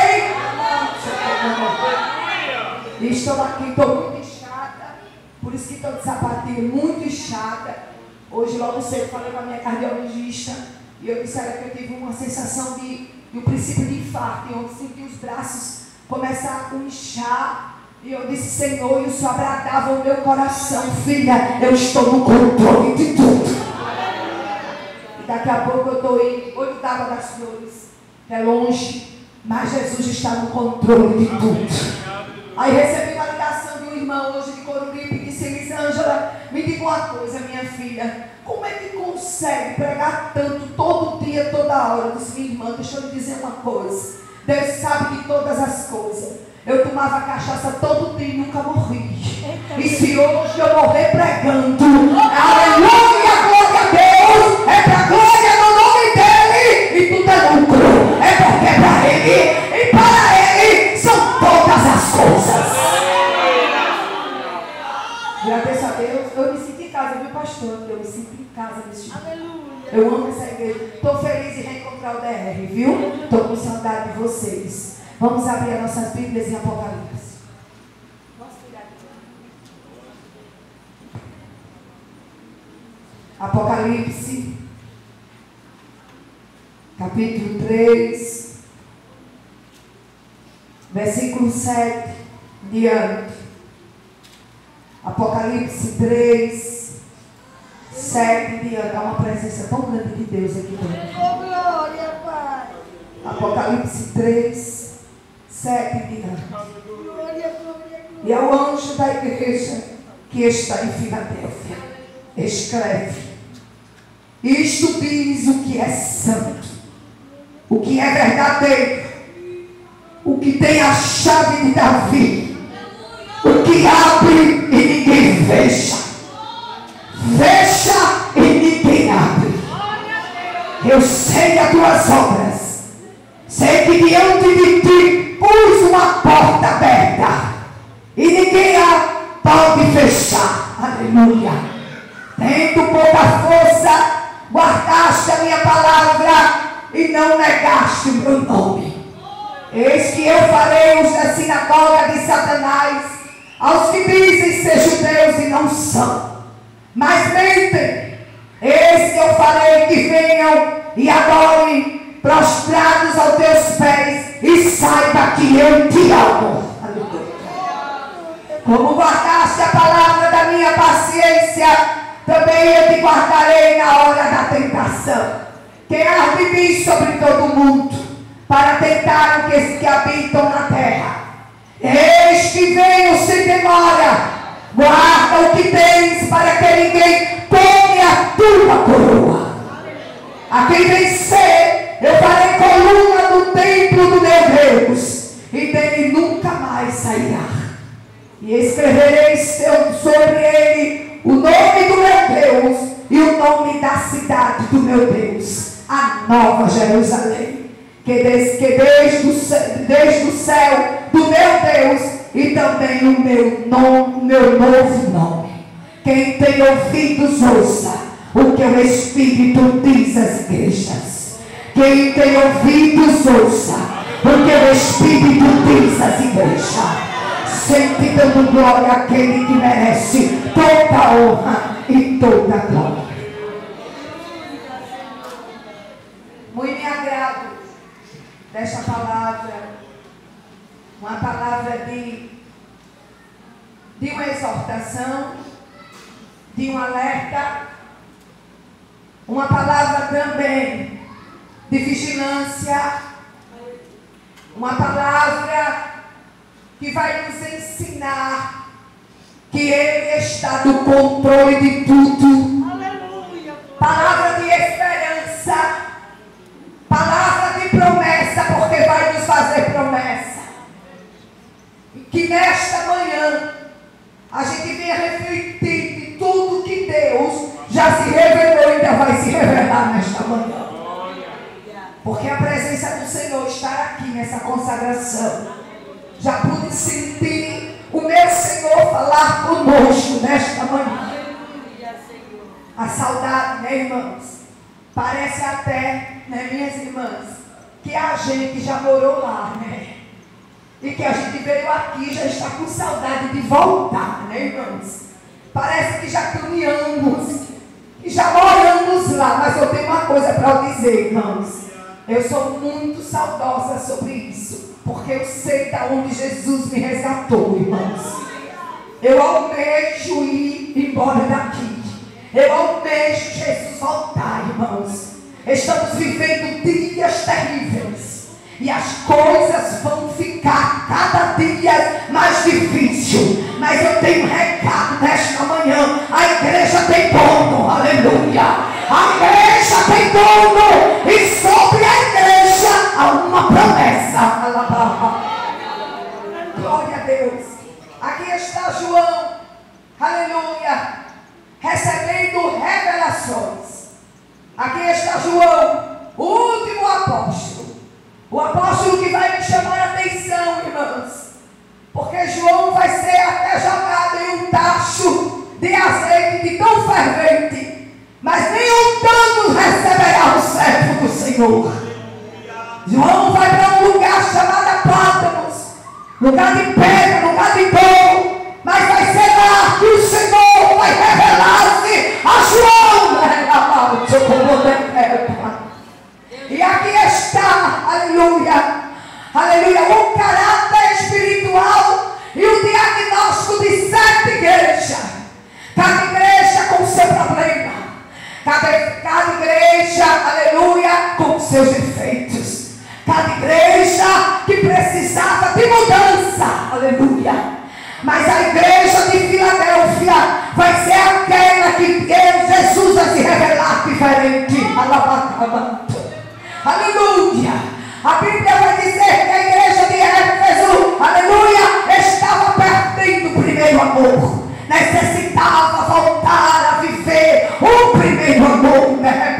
a Ele. E estou aqui, estou muito inchada, por isso que estou de sapatinho, muito inchada. Hoje logo cedo falei com a minha cardiologista, E eu disse a ela que eu tive uma sensação de um princípio de infarto, onde senti os braços começar a inchar. E eu disse, Senhor, e o Senhor agradava o meu coração. Filha, eu estou no controle de tudo. E daqui a pouco eu estou em Olho d'Água das Flores. É longe, mas Jesus está no controle de tudo. Aí recebi uma ligação de um irmão hoje de Coruripe e disse, Elisângela, me diga uma coisa, minha filha, como é que consegue pregar tanto, todo dia, toda hora? Eu disse, minha irmã, deixa eu lhe dizer uma coisa, Deus sabe de todas as coisas. Eu tomava cachaça todo dia e nunca morri. E se hoje eu morrer pregando, aleluia, glória a Deus, é para a glória do nome dele, e tudo é lucro, é porque é para ele, e para ele são todas as coisas. Agradeço a Deus, eu me sinto em casa, viu, pastor? Eu me sinto em casa nesse tipo. Eu amo essa igreja, estou feliz em reencontrar o DR, viu? Estou com saudade de vocês. Vamos abrir as nossas Bíblias em Apocalipse. Apocalipse, capítulo 3, versículo 7 diante. Apocalipse 3, 7 diante. Há uma presença tão grande de Deus aqui dentro. Oh, glória, Pai. Apocalipse 3, 7 diante. Glória, glória, glória. E ao anjo da igreja que está em Filadélfia, escreve: isto diz o que é santo, o que é verdadeiro, o que tem a chave de Davi, o que abre e ninguém fecha, fecha e ninguém abre. Eu sei as tuas obras, sei que diante de ti pus uma porta aberta e ninguém a pode fechar. Aleluia. Tendo pouca força, guardaste a minha palavra e não negaste o meu nome. Eis que eu farei os da sinagoga de Satanás, aos que dizem ser judeus e não são, mas mentem. Eis que eu farei que venham e adorem prostrados aos teus pés, e saiba que eu te amo. Aleluia. Como guardaste a palavra da minha paciência, também eu te guardarei na hora da tentação, que há de vir sobre todo o mundo, para tentar aqueles que habitam na terra. Eis que venho sem demora, guarda o que tens, para que ninguém tome a tua coroa. A quem vencer, eu farei coluna do templo do meu Deus, e dele nunca mais sairá. E escreverei sobre ele o nome do meu Deus e o nome da cidade do meu Deus, a Nova Jerusalém, que desde o céu do meu Deus, e também o meu novo nome. Quem tem ouvidos, ouça o que o Espírito diz às igrejas. Quem tem ouvidos, ouça o que o Espírito diz às igrejas. Sempre dando glória àquele que merece toda a honra e toda a glória. Muito me agrado desta palavra, uma palavra de uma exortação, de um alerta, uma palavra também de vigilância, uma palavra que vai nos ensinar que Ele está no controle de tudo. Aleluia. Palavra de esperança, palavra de promessa, porque vai nos fazer promessa. E que nesta manhã a gente venha refletir de tudo que Deus já se revelou e ainda vai se revelar nesta manhã. Porque a presença do Senhor está aqui nessa consagração. Já pude sentir o meu Senhor falar conosco nesta manhã. A saudade, né, irmãos? Parece até, né, minhas irmãs, que a gente já morou lá, né? E que a gente veio aqui e já está com saudade de voltar, né, irmãos? Parece que já caminhamos e já moramos lá, mas eu tenho uma coisa para dizer, irmãos. Eu sou muito saudosa sobre isso, porque eu sei de onde Jesus me resgatou, irmãos. Eu almejo ir embora daqui. Eu almejo Jesus voltar, irmãos. Estamos vivendo dias terríveis e as coisas vão ficar cada dia mais difícil. Mas eu tenho um recado nesta manhã. A igreja tem dono, aleluia. A igreja tem dono e sobre a igreja há uma promessa. Glória a Deus. Aqui está João, aleluia, recebendo revelações. Aqui está João, o último apóstolo. O apóstolo que vai me chamar a atenção, irmãos. Porque João vai ser até jogado em um tacho de azeite de tão fervente. Mas nenhum dano receberá o servo do Senhor. João vai para um lugar chamado Pátimos, lugar de pedra, lugar de dor. Mas vai ser lá que o Senhor vai revelar-se a João. E aqui está, aleluia, aleluia, o caráter espiritual e o diagnóstico de 7 igrejas. Cada igreja com o seu problema. Cada igreja, aleluia, com seus defeitos. Cada igreja que precisava de mudança, aleluia. Mas a igreja de Filadélfia vai ser aquela que Jesus vai se revelar diferente. Aleluia. A Bíblia vai dizer que a igreja de Éfeso, aleluia, estava perdendo o primeiro amor. Necessitava voltar a viver o primeiro amor,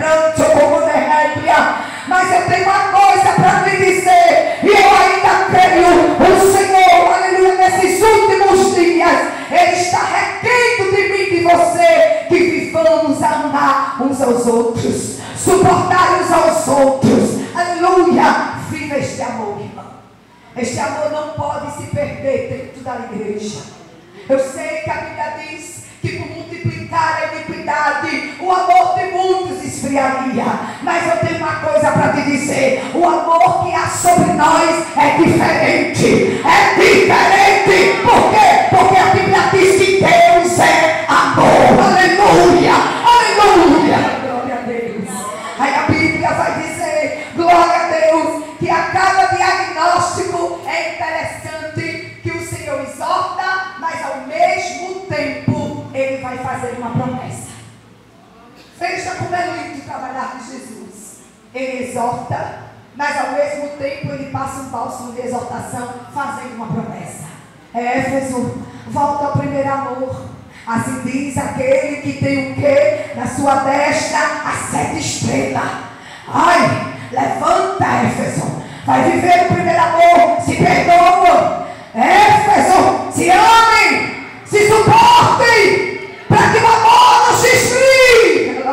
mas eu tenho uma coisa para lhe dizer, e eu ainda creio, o Senhor, aleluia, nesses últimos dias, Ele está requerendo de mim e de você, que vivamos a amar uns aos outros, suportar uns aos outros, aleluia. Viva este amor, irmão. Este amor não pode se perder dentro da igreja. Eu sei que a Bíblia diz que por multiplicar a iniquidade, o amor de muitos esfriaria. Mas eu tenho uma coisa para te dizer: o amor que há sobre nós é diferente. É diferente. Por quê? Porque a Bíblia diz que Deus é amor. Aleluia. Aleluia. Glória a Deus. Aí a Bíblia vai dizer, glória a Deus, que a cada diagnóstico é interessante que o Senhor exorta, mas ao mesmo tempo Ele vai fazer uma promessa. Veja como é lindo trabalhar com Jesus. Ele exorta, mas ao mesmo tempo Ele passa um bálsamo de exortação, fazendo uma promessa. Éfeso, volta ao primeiro amor. Assim diz aquele que tem o quê? Na sua destra as 7 estrelas. Ai, levanta, Éfeso. Vai viver o primeiro amor. Se perdoa. Éfeso, se amem, se suportem, para que o amor não se esfrie.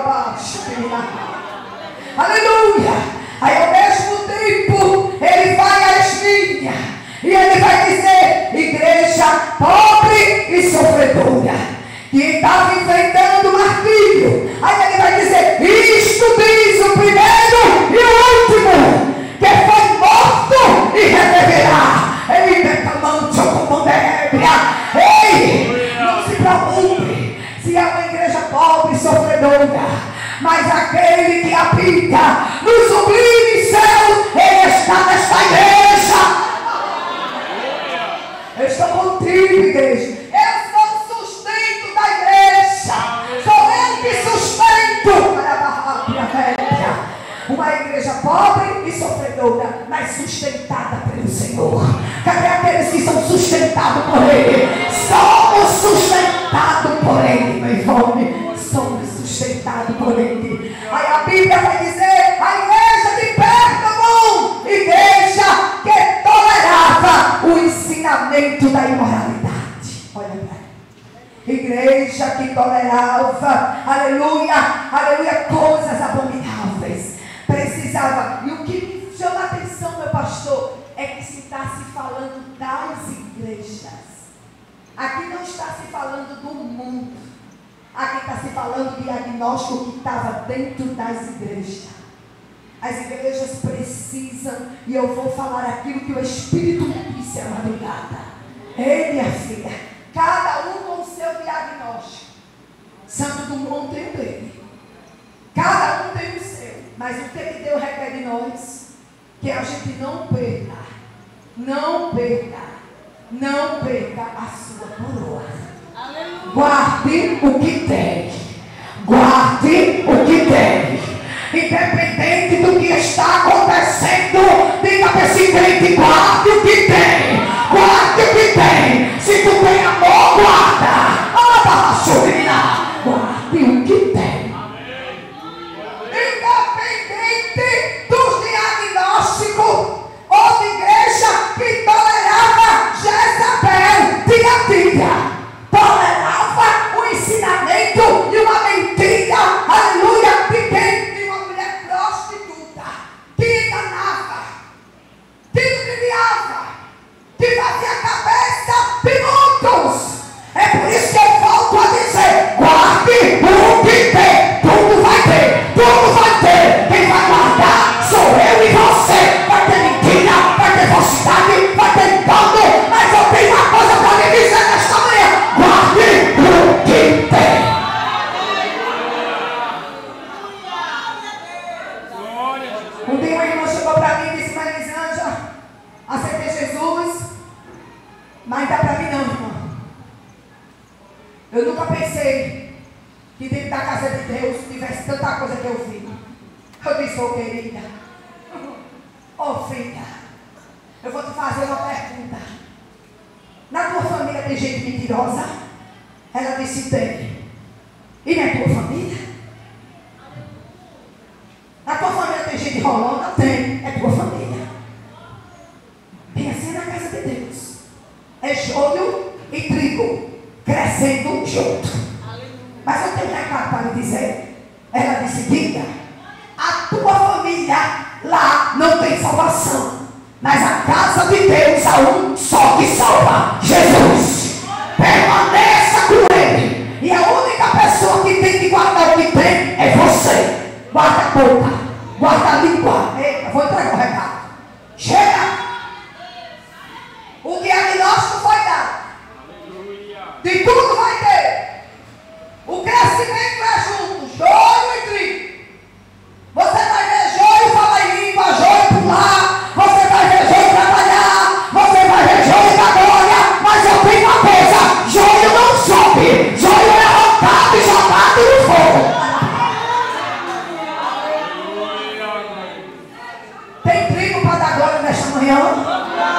Aleluia. Aí ao mesmo tempo ele vai à esquina e ele vai dizer: igreja pobre e sofredora, que estava enfrentando o martírio. Aí ele vai dizer: isto diz o primeiro e o último, que foi morto e reviverá. Ei, não se preocupe se é uma igreja pobre e sofredora, mas aquele que habita nos sublimes céus, ele está nesta igreja. Eu estou contigo, igreja. Eu sou o sustento da igreja. Sou eu que sustento para a velha. Uma igreja pobre e sofredora, mas sustentada pelo Senhor. Cadê aqueles que são sustentados por Ele? Somos sustentados por Ele, meu irmão. Somos sustentados por Ele. Aí a Bíblia vai dizer: a igreja de Pérgamo, igreja que tolerava o ensinamento da imoralidade. Olha para aí. Igreja que tolerava, aleluia, aleluia, coisas abomináveis. Precisava. E o que me chama a atenção, meu pastor, é que se está se falando das igrejas. Aqui não está se falando do mundo. Aqui está se falando de diagnóstico que estava dentro das igrejas. As igrejas precisam, e eu vou falar aquilo que o Espírito me disse à madrugada. Ei, minha filha, cada um com o seu diagnóstico. Santo do Monte tem o dele. Cada um tem o seu. Mas o que Deus requer de nós? Que a gente não perca a sua coroa. Guarde o que tem. Guarde o que tem. Independente do que está acontecendo, diga para esse crente: guarde o que tem. Guarde o que tem. Se tu tem amor, guarda. Guarde o que tem. Independente dos diagnósticos. Houve igreja que tolerava Jezabel, diga, tolerava o ensinamento e uma mentira, aleluia, de quem? De uma mulher prostituta, que enganava, que ludibriava, que fazia a cabeça de muitos. É por isso que eu volto a dizer: guarde o que tem. Tudo vai ter, tudo vai ter. Quem vai guardar sou eu e você. Vai ter mentira, vai ter falsidade, vai ter engano, mas eu tenho uma coisa para lhe dizer nesta manhã: guarde o que tem. Um dia uma irmã chegou para mim e disse: mas Elisângela, aceitei Jesus, mas dá para mim não, irmã. Eu nunca pensei que dentro da casa de Deus tivesse tanta coisa que eu vi. Eu disse: ô querida, ô filha, eu vou te fazer uma pergunta. Na tua família tem gente mentirosa? Ela disse: tem. E na tua família? Na tua família tem gente rolona? Tem. É tua família. Bem assim é na casa de Deus. É joio e trigo crescendo junto. Mas eu tenho um recado para lhe dizer. Ela disse: diga, a tua família lá não tem salvação, mas a casa de Deus há um só que salva: Jesus. Permaneça com ele. E a única pessoa que tem que guardar o que tem é você. Guarda a boca, guarda a língua. Eita, vou entregar o recado. Chega. O diagnóstico foi dado. De tudo vai ter. O crescimento é junto, joio e trigo. Você vai ver joio falar em língua, joio pular. Você vai ver joio trabalhar. Você vai ver joio da glória. Mas eu tenho uma coisa: joio não sobe. Joio é arrancado e jogado no fogo. Tem trigo para dar glória nesta manhã?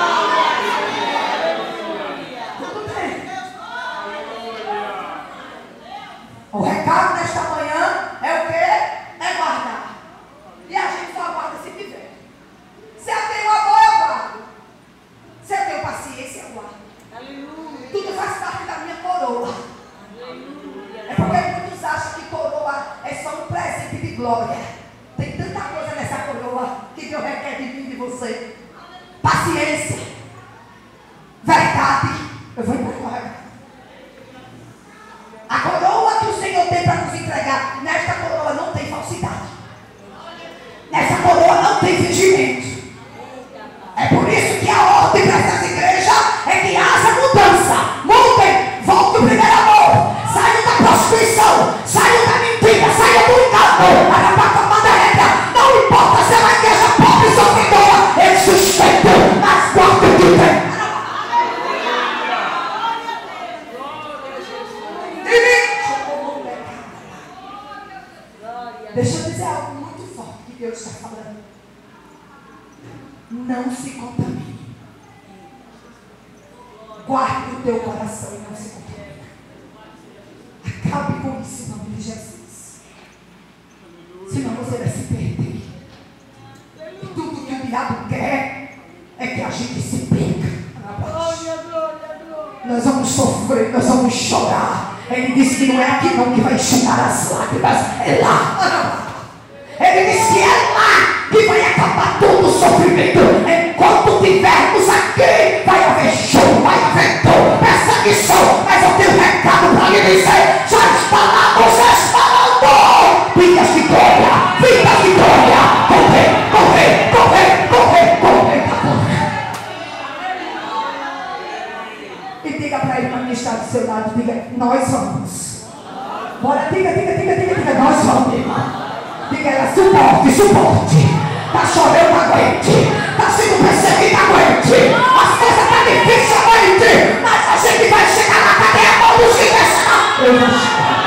O recado desta manhã é o quê? É guardar. E a gente só guarda se tiver. Se eu tenho amor, eu guardo. Se eu tenho paciência, eu guardo. Tudo faz parte da minha coroa. É porque muitos acham que coroa é só um presente de glória. Tem tanta coisa nessa coroa que Deus requer de mim e de você. Paciência. Verdade. Eu vou entregar. A coroa que o Senhor tem para nos entregar, nesta coroa não tem falsidade. Nessa coroa não tem fingimento. É por isso que a ordem para essas igrejas é que haja mudança. Mudem, volte o primeiro amor. Saiam da prostituição, saiam da mentira, saiam do engano. Não importa se é uma igreja pobre e sofredora, eles sustentam, mas guardam o que tem. Deixa eu dizer algo muito forte que Deus está falando. Não se contamine. Guarde o teu coração e não se contamine. Acabe com isso em nome de Jesus. Senão você vai se perder. E tudo que o diabo quer é que a gente se perca. Nós vamos sofrer, nós vamos chorar. Ele disse que não é aqui não que vai enxugar as lágrimas, é lá. Ele disse que é lá que vai acabar todo o sofrimento. Enquanto tivermos aqui, vai haver show, vai haver dor, perseguição. Mas eu tenho um recado para lhe dizer: já está lá nós vamos. Bora, diga, nós vamos, irmão. Diga ela, suporte. Tá chovendo, aguente. Tá sendo perseguido, aguente. As coisas tá difíceis, aguente. Mas a gente vai chegar na cadeia, vamos se deixar. Eu vou chegar.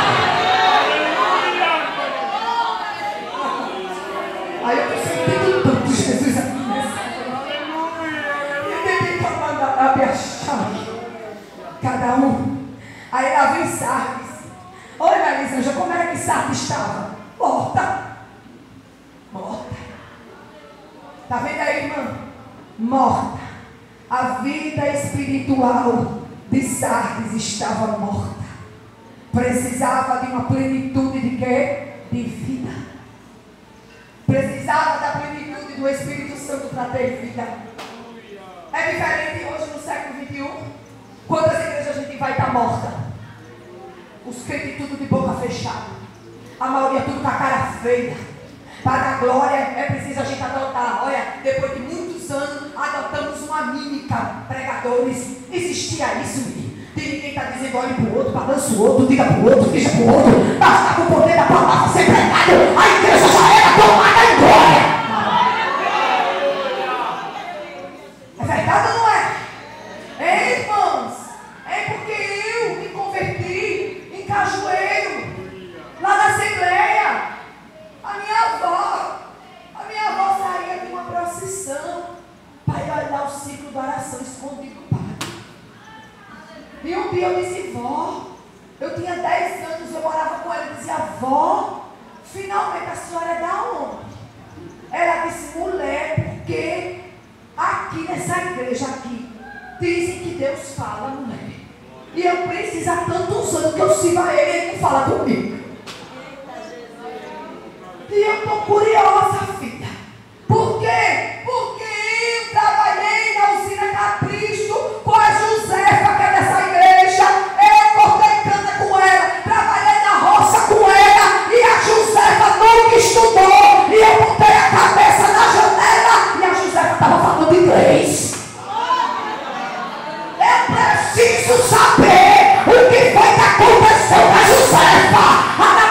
Aí eu tô sentindo tanto Jesus aqui nessa. Eu bebi pra mandar a minha chave. Cada um. Aí lá vem Sardes. Oi, Marisângela, como era que Sardes estava? Morta. Tá vendo aí, irmã? Morta. A vida espiritual de Sardes estava morta. Precisava de uma plenitude de quê? De vida. Precisava da plenitude do Espírito Santo para ter vida. É diferente hoje no século XXI. Quantas igrejas a gente vai estar morta? Os crentes tudo de boca fechada. A maioria tudo com a cara feia. Para a glória é preciso a gente adotar. Olha, depois de muitos anos, adotamos uma mímica, pregadores. Existia isso, menino. Tem ninguém que está dizendo, olhe para o outro, balança o outro, diga para o outro, veja para o outro. Basta com o poder da palavra ser pregado. A igreja já era tomada em glória. É verdade ou não é? Ei, irmãos, é porque eu me converti em Cajueiro, lá na Assembleia. A minha avó saía de uma procissão para ir olhar o ciclo da oração escondido do padre. E um dia eu disse, vó, eu tinha 10 anos, eu morava com ela, eu dizia, vó, finalmente a senhora é da onde? Ela disse, mulher, porque aqui nessa igreja aqui, dizem que Deus fala, mulher. E eu preciso há tantos anos que eu sirvo a ele não fala comigo. E eu estou curiosa, filha. Por quê? Porque eu trabalhei na usina Capricho com a Josefa, que é dessa igreja. Eu cortei cana com ela, trabalhei na roça com ela. E a Josefa nunca estudou. E eu botei a cabeça na janela e a Josefa estava falando inglês. Eu preciso saber o que foi que aconteceu com a Josefa.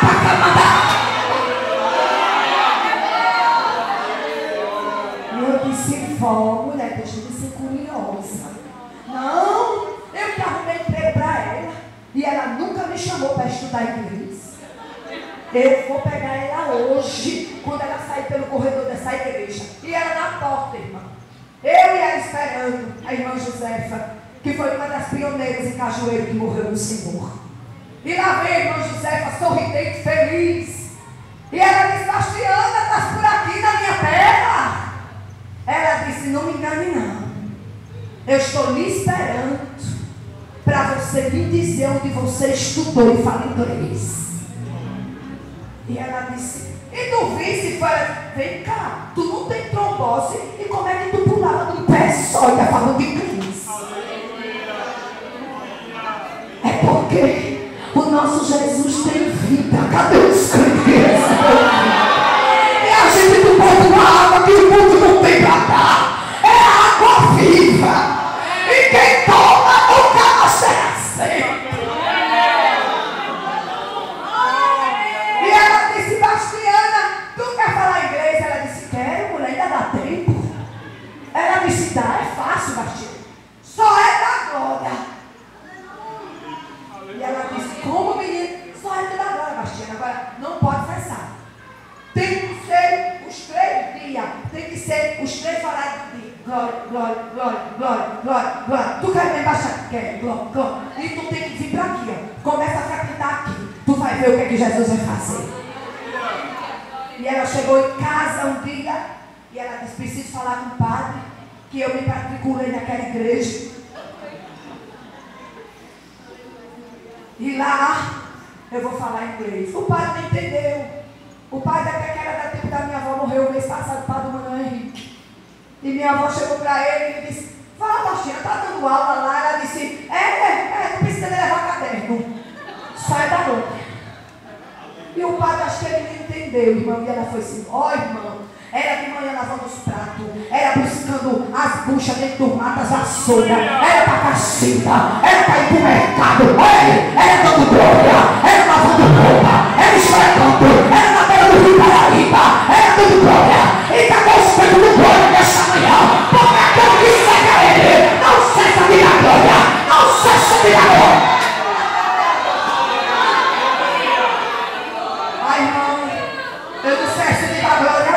Vó, mulher, deixa de ser curiosa. Não, eu que arrumei emprego para ela. E ela nunca me chamou para estudar inglês. Eu vou pegar ela hoje, quando ela sair pelo corredor dessa igreja. E ela na porta, irmã. Eu e ela esperando a irmã Josefa, que foi uma das pioneiras em Cajueiro que morreu no Senhor. E lá vem a irmã Josefa, sorridente, feliz. E ela disse, Bastiana, estás por aqui na minha terra? Ela disse, não me engane não. Eu estou lhe esperando para você me dizer onde você estudou e fala inglês. E ela disse, e tu visse, vem cá, tu não tem trombose, e como é que tu pulava de um pé só e ia falando inglês? É porque o nosso Jesus tem vida. Cadê os crentes que recebeu vida? E a gente não pode uma água que o mundo não tem para dar. É água viva. E quem toma nunca mais será sempre. E ela disse, Bastiana, tu quer falar inglês? Ela disse, quero, mulher, ainda dá tempo. Ela disse, dá, é fácil, Bastiana. Só é da glória. E ela disse, como menina? Só é da glória, Bastiana. Agora, não pode cessar. Tem que ser os 3 dias. Tem que ser os 3 horários do dia. Glória, glória, glória, glória, glória, glória. Tu quer me embaixar? Quer, glória, glória. E tu tem que vir para aqui, ó. Começa a frequentar aqui. Tu vai ver o que é que Jesus vai fazer. E ela chegou em casa um dia e ela disse, preciso falar com o padre, que eu me matriculei naquela igreja. E lá eu vou falar inglês. O padre não entendeu. O padre até que era da tempo da minha avó, morreu o mês passado, o padre Manuel Henrique. E minha avó chegou para ele e disse, fala, Baixinha, tá dando aula lá. Ela disse, não precisa levar caderno. Sai da boca. E o padre, acho que ele não entendeu, irmão. E ela foi assim, ó, irmão, era de manhã lavando os pratos, era buscando as as buchas dentro do mato, as vassouras, era para caceta, era para ir pro mercado, era dando glória, era lavando roupa, era esfregando, era na beira do Rio Paraíba, era dando glória. E cadê o Espírito do glória nessa manhã? Porque aquele que segue a ele não cessa de dar glória, não cessa de dar glória. Ai, irmão, eu não cesso de dar glória,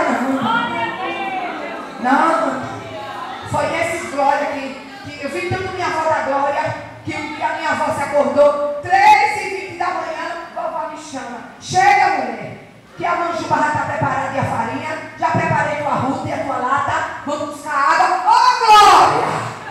não. Foi nesses glória que eu vi tanto minha avó da glória, que um dia a minha avó se acordou, 3h20 da manhã, vovó me chama. Chega, mulher, que a manjuba já está preparada e a farinha, já preparei tua ruta e a tua lata, vamos buscar água. Ô, glória!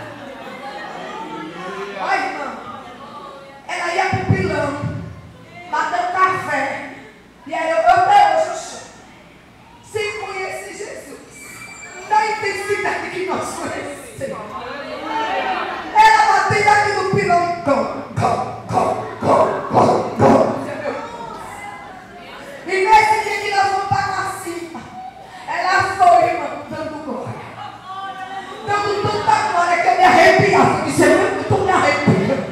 Olha, irmão, ela ia pro pilão, batendo café, e aí eu até hoje eu choro, sem conhecer Jesus, da intensidade que nós conhecemos. Ela batendo aqui no pilão, e nesse dia que nós vamos para cima, ela foi, irmão, dando glória. Dando tanta glória que eu me arrepiava. Eu disse, eu estou me arrepiando.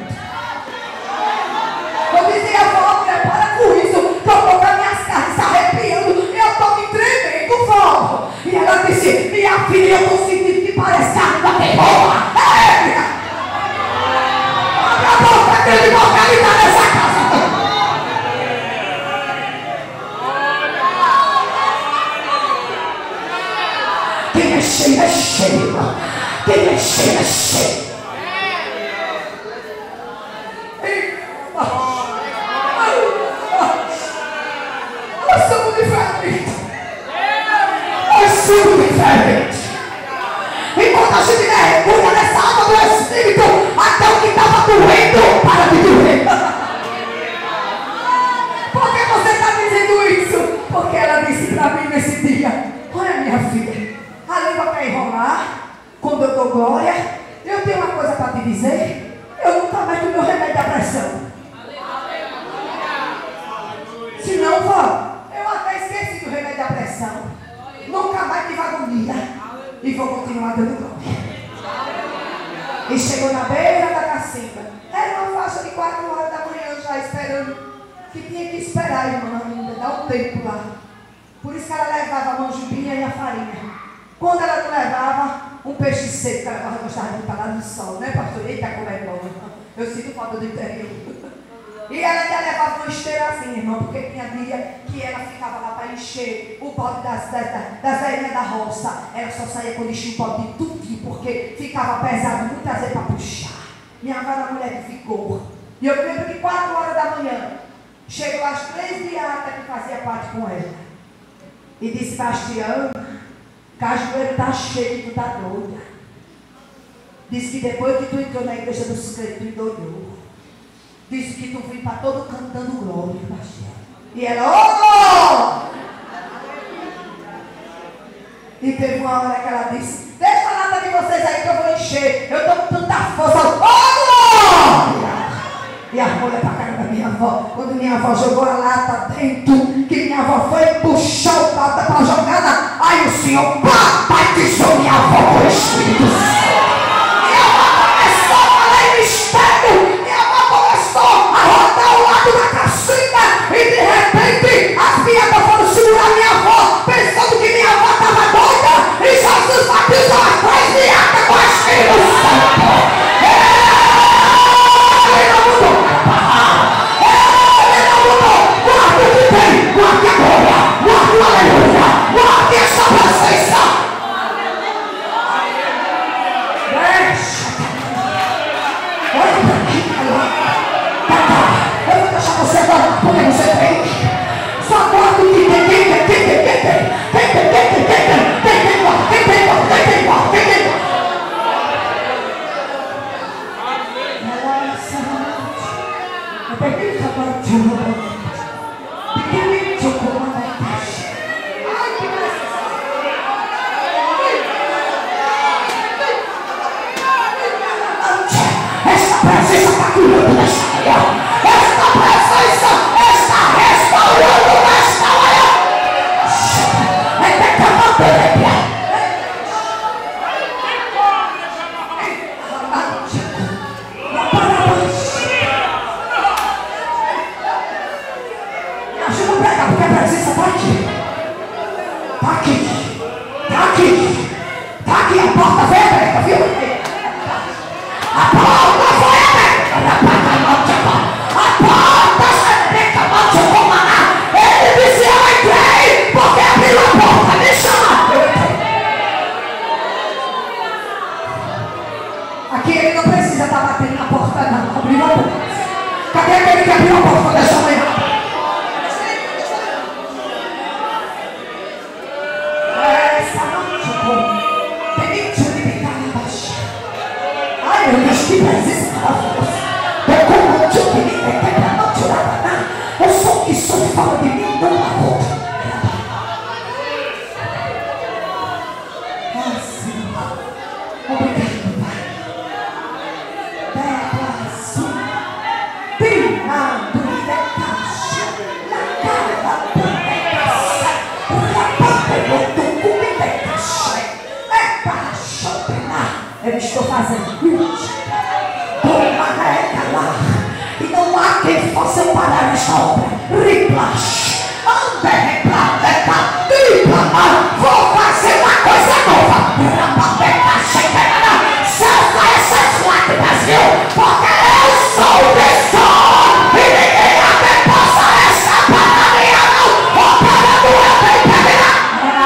Eu dizia, vó, mulher, para com isso, que eu estou com as minhas carnes se arrepiando e eu estou me tremendo, vó. E ela disse, minha filha, eu estou sentindo que parece carne da terror. Abre a boca, aquele mortalidade nessa casa. Quem é cheio é cheio. Quem é cheio é cheio. Nós somos diferentes. Nós somos diferentes. Enquanto a gente mergulha nessa água do Espírito, até o que estava doendo para de doer. Por que você está dizendo isso? Porque ela disse para mim nesse dia, olha minha filha, a língua quer enrolar, quando eu dou glória, eu tenho uma coisa para te dizer, eu nunca mais tomo meu remédio da pressão. Se não, vó, eu até esqueci do remédio da pressão, nunca mais tive agonia, e vou continuar dando glória. E chegou na beira da cacimba, era uma faixa de 4 horas da manhã já esperando, que tinha que esperar, irmã, ainda, dar um tempo lá. Por isso que ela levava a manjubinha e a farinha. Quando ela não levava, um peixe seco, que ela gostava de estar lá no sol, né, pastor? Eita, como é bom. Eu sinto falta do interior. E ela ainda levava uma esteira assim, irmão, porque tinha dia que ela ficava lá para encher o pote das velhinhas da roça. Ela só saía quando enchia o pote de tudinho, porque ficava pesado, muito prazer para puxar. Minha avó era mulher que ficou. E eu lembro que 4 horas da manhã, chegou as 3 beatas que fazia parte com ela. E disse, Bastião, cajueiro está cheio, tu está doida. Disse que depois que tu entrou na igreja dos crentes, tu endoidou. Disse que tu veio para todo canto dando glória, Bastião. E ela, oh! E teve uma hora que ela disse, deixa a lata de vocês aí que eu vou encher. Eu estou com tanta força. Oh, glória! E a mulher para a cara da minha avó. Quando minha avó jogou a lata dentro, que minha avó foi puxar o lata para jogar na... Aí o Senhor batizou minha avó com o Espírito Santo. Minha avó começou a falar em mistério. Minha avó começou a rodar o lado da cacina. E de repente as piadas foram segurar minha avó, pensando que minha avó estava doida. E Jesus batizou as 3 piadas com o Espírito Santo. Guarde a glória, guarde o aleluia, guarde essa presença. Olha para aqui, eu vou deixar você agora, porque você tem. Só guarda o que tem. Esta presença está curando nesta manhã. Esta presença está restaurando nesta manhã. É decamando, porta foi aberta, viu? A porta foi aberta. A porta foi aberta. Ele disse, eu entrei, porque abriu a porta, me chama. Aqui ele não precisa estar batendo na porta, não. Abriu a porta. Cadê aquele que abriu a porta dessa manhã? Ai, meu Deus, que presença maravilhosa. Eu sou que sou fora de mim, não há outra. Ah, Senhor. Obrigado, Pai. Eu estou fazendo isso. Toma lá. E não há quem possa parar esta obra. Riplash. Vou fazer uma coisa nova. Salva essas lágrimas, viu? Porque eu sou o Senhor. E ninguém até possa escapar da minha mão. Operando eu bem terminar.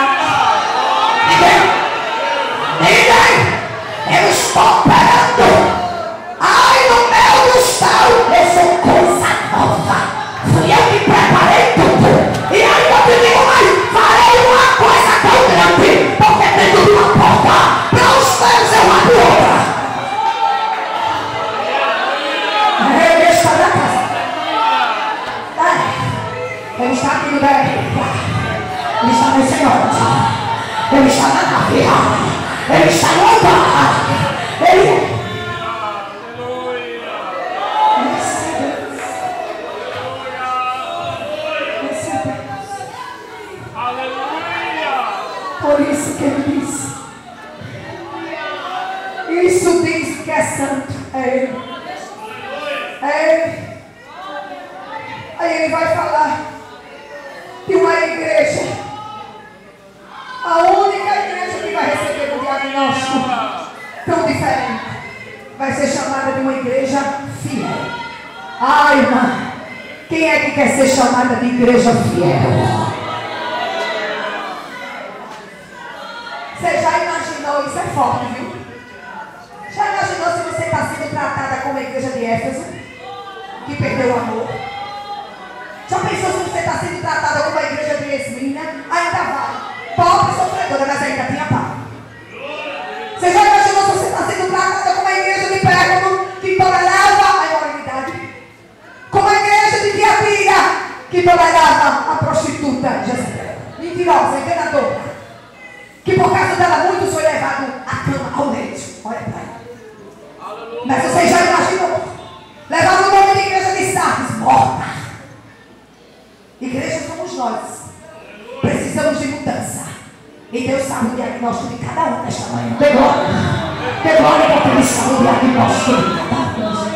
Ninguém. Eu estou operando. Ai, no meu do céu, eu sou coisa nova. Fui eu que preparei tudo. E aí eu te digo mais, farei uma coisa tão grande. Porque dentro de uma porta, para os céus eu abro outra. Ele está na casa. Ele está aqui no BR. Ele está no Senhor. Ele está na nave. Ele está no altar. Ele é. Por isso que ele disse. Isso diz que é santo. É ele. É ele. Aí ele vai falar de uma igreja. A única igreja que vai receber um diagnóstico tão diferente vai ser chamada de uma igreja fiel. Ai, irmã, quem é que quer ser chamada de igreja fiel? Você já imaginou? Isso é forte, viu? Já imaginou se você está sendo tratada como a igreja de Éfeso, que perdeu o amor? Já pensou se você está sendo tratada como a igreja de Esmirna? Ainda vai. Pobre sofredora, mas ainda tinha paz. Você já imaginou se você está sendo tratada como a igreja de Pérgamo, que tolerava a imoralidade? Como a igreja de Tiatira, que tolerava a prostituta Jezabel, mentirosa, enganadora, que por causa dela muitos foi levado à cama, ao leito. Olha para aí. Mas você já imaginou? Levar o nome de igreja de Sardes, morta. Igreja somos nós. Precisamos de mudança. E Deus sabe o diagnóstico de cada um nesta manhã. Dê glória. Dê glória porque Ele sabe o diagnóstico de cada um.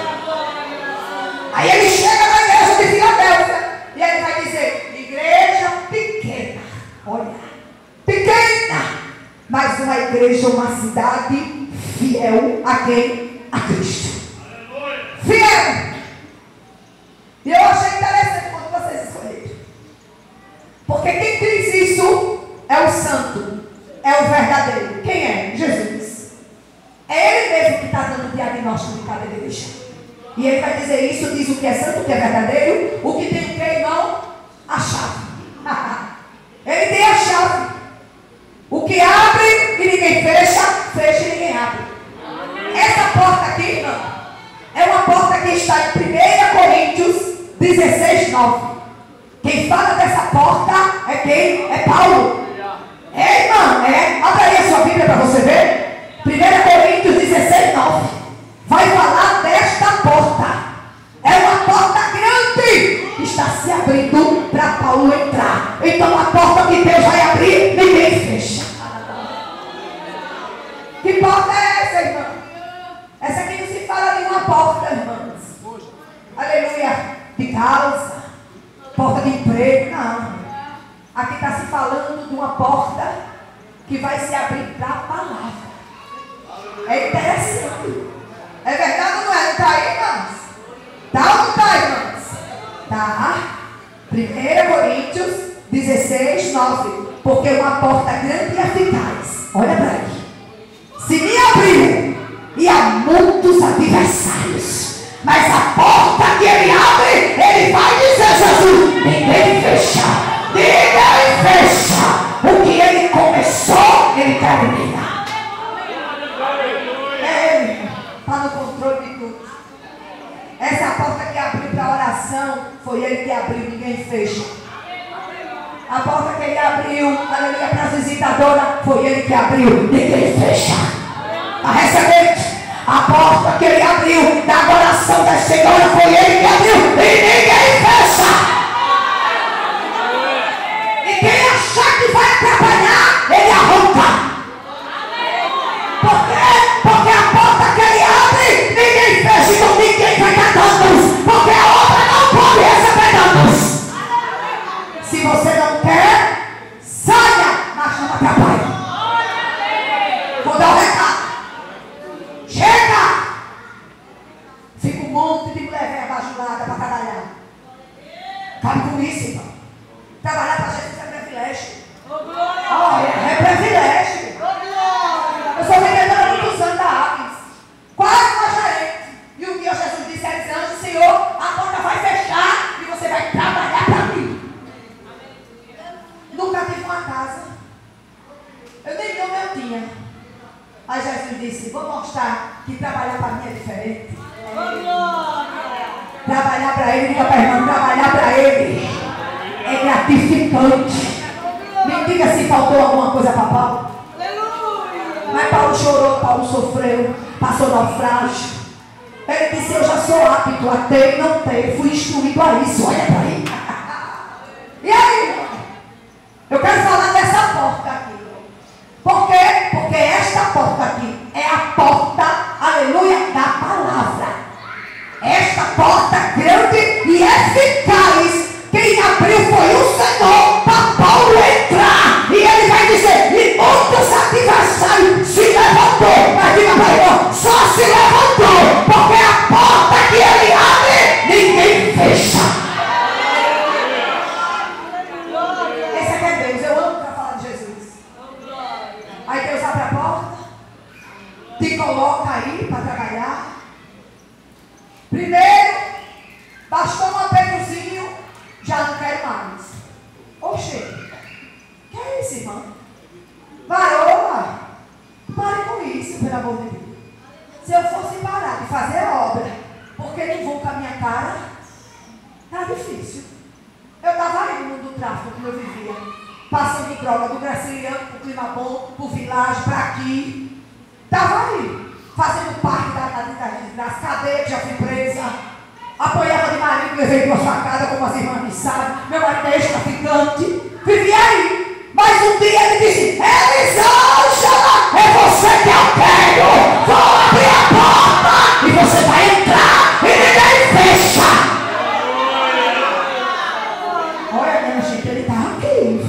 Aí ele chega na igreja de Filadélfia. E ele vai dizer, igreja pequena. Olha, pequena. Mas uma igreja, uma cidade fiel a quem? A Cristo. Fiel. E eu achei interessante quando vocês escolheram. Porque quem diz isso é o santo, é o verdadeiro. Quem é? Jesus. É Ele mesmo que está dando o diagnóstico de cada igreja. E Ele vai dizer isso, diz o que é santo, o que é verdadeiro, o que tem o que, irmão? A chave. Ele tem a chave. O que abre e ninguém fecha, fecha e ninguém abre. Essa porta aqui, irmão, é uma porta que está em 1 Coríntios 16:9. Quem fala dessa porta é quem? É Paulo. É, irmã, é. Abre aí a sua Bíblia para você ver. 1 Coríntios 16:9. Vai falar desta porta. É uma porta grande que está se abrindo para Paulo entrar. Então a porta que Deus vai abrir, ninguém fecha. Que porta é essa, irmã? Essa aqui não se fala de uma porta, irmãs. Aleluia. De casa, porta de emprego, não. Aqui está se falando de uma porta que vai se abrir para a palavra. É interessante. É verdade ou não é? Não está aí, irmãos? Tá ou não está, irmãos? Tá. 1 Coríntios 16, 9. Porque uma porta grande e eficaz. Olha para aí. Se me abriu, e há muitos adversários. Mas a porta que ele abre, ele vai dizer: Jesus, ninguém fecha. Ninguém fecha. O que ele começou, ele termina. Ele está no controle de tudo. Essa porta que abriu para a oração, foi ele que abriu, ninguém fecha. A porta que ele abriu, aleluia, para as visitadoras, foi ele que abriu, ninguém fecha. Está recebendo? A porta que ele abriu da adoração da Senhora, foi ele que abriu, e ninguém fecha. E quem achar que vai atrapalhar, ele arranca. Por quê? Porque a porta que ele abre, ninguém fecha, então ninguém vai dar danos. Porque a obra não pode receber danos. Se você não quer, saia, mas não atrapalhe. Vou dar um recado. Chega! Fica um monte de mulher bajulada para trabalhar. Cabe com isso, irmão. Trabalhar para a gente é privilégio. Olha, é privilégio. Eu sou vendedora há muitos anos da Aves. Quase uma gerente. E um dia Jesus disse a eles antes: Senhor, a porta vai fechar e você vai trabalhar para mim. Nunca tive uma casa. Eu nem nome eu tinha. Aí Jesus disse: vou mostrar que trabalhar para mim é diferente. Trabalhar para ele, diga para a irmã, trabalhar para ele é gratificante. Me diga se faltou alguma coisa para Paulo. Mas Paulo chorou, Paulo sofreu, passou naufrágio. Ele disse: eu já sou apto a ter e não ter, fui instruído a isso. Olha para ele. E aí, eu quero falar dessa porta aqui. Por quê? Porque esta porta aqui é a porta, aleluia, da palavra. Esta porta grande e eficaz, quem abriu foi o Senhor para Paulo entrar. E ele vai dizer: e muitos adversários se levantou. Mas diga para ele: só se levantou, porque a porta que ele abre, ninguém fecha. Esse aqui é Deus, eu amo para falar de Jesus. Aí Deus abre a porta, te coloca aí para trabalhar. Primeiro, bastou um apertozinho, já não quero mais. Oxê, que é isso, irmão? Varoa, pare com isso, pelo amor de Deus. Se eu fosse parar de fazer a obra, porque não vou com a minha cara, tá difícil. Eu estava aí no mundo do tráfico, como eu vivia, passando droga do Graciliano para o Clima Bom, para o Vilagem, para aqui. Estava aí, fazendo parte das cadeias, já fui presa. Apoiava de marido, levei duas facadas, como as irmãs me sabem. Meu marido é extraficante. Vivia aí. Mas um dia ele disse: Elisângela, é você que eu quero. Vou abrir a porta e você vai entrar e ninguém fecha. Olha, minha gente, ele está aqui.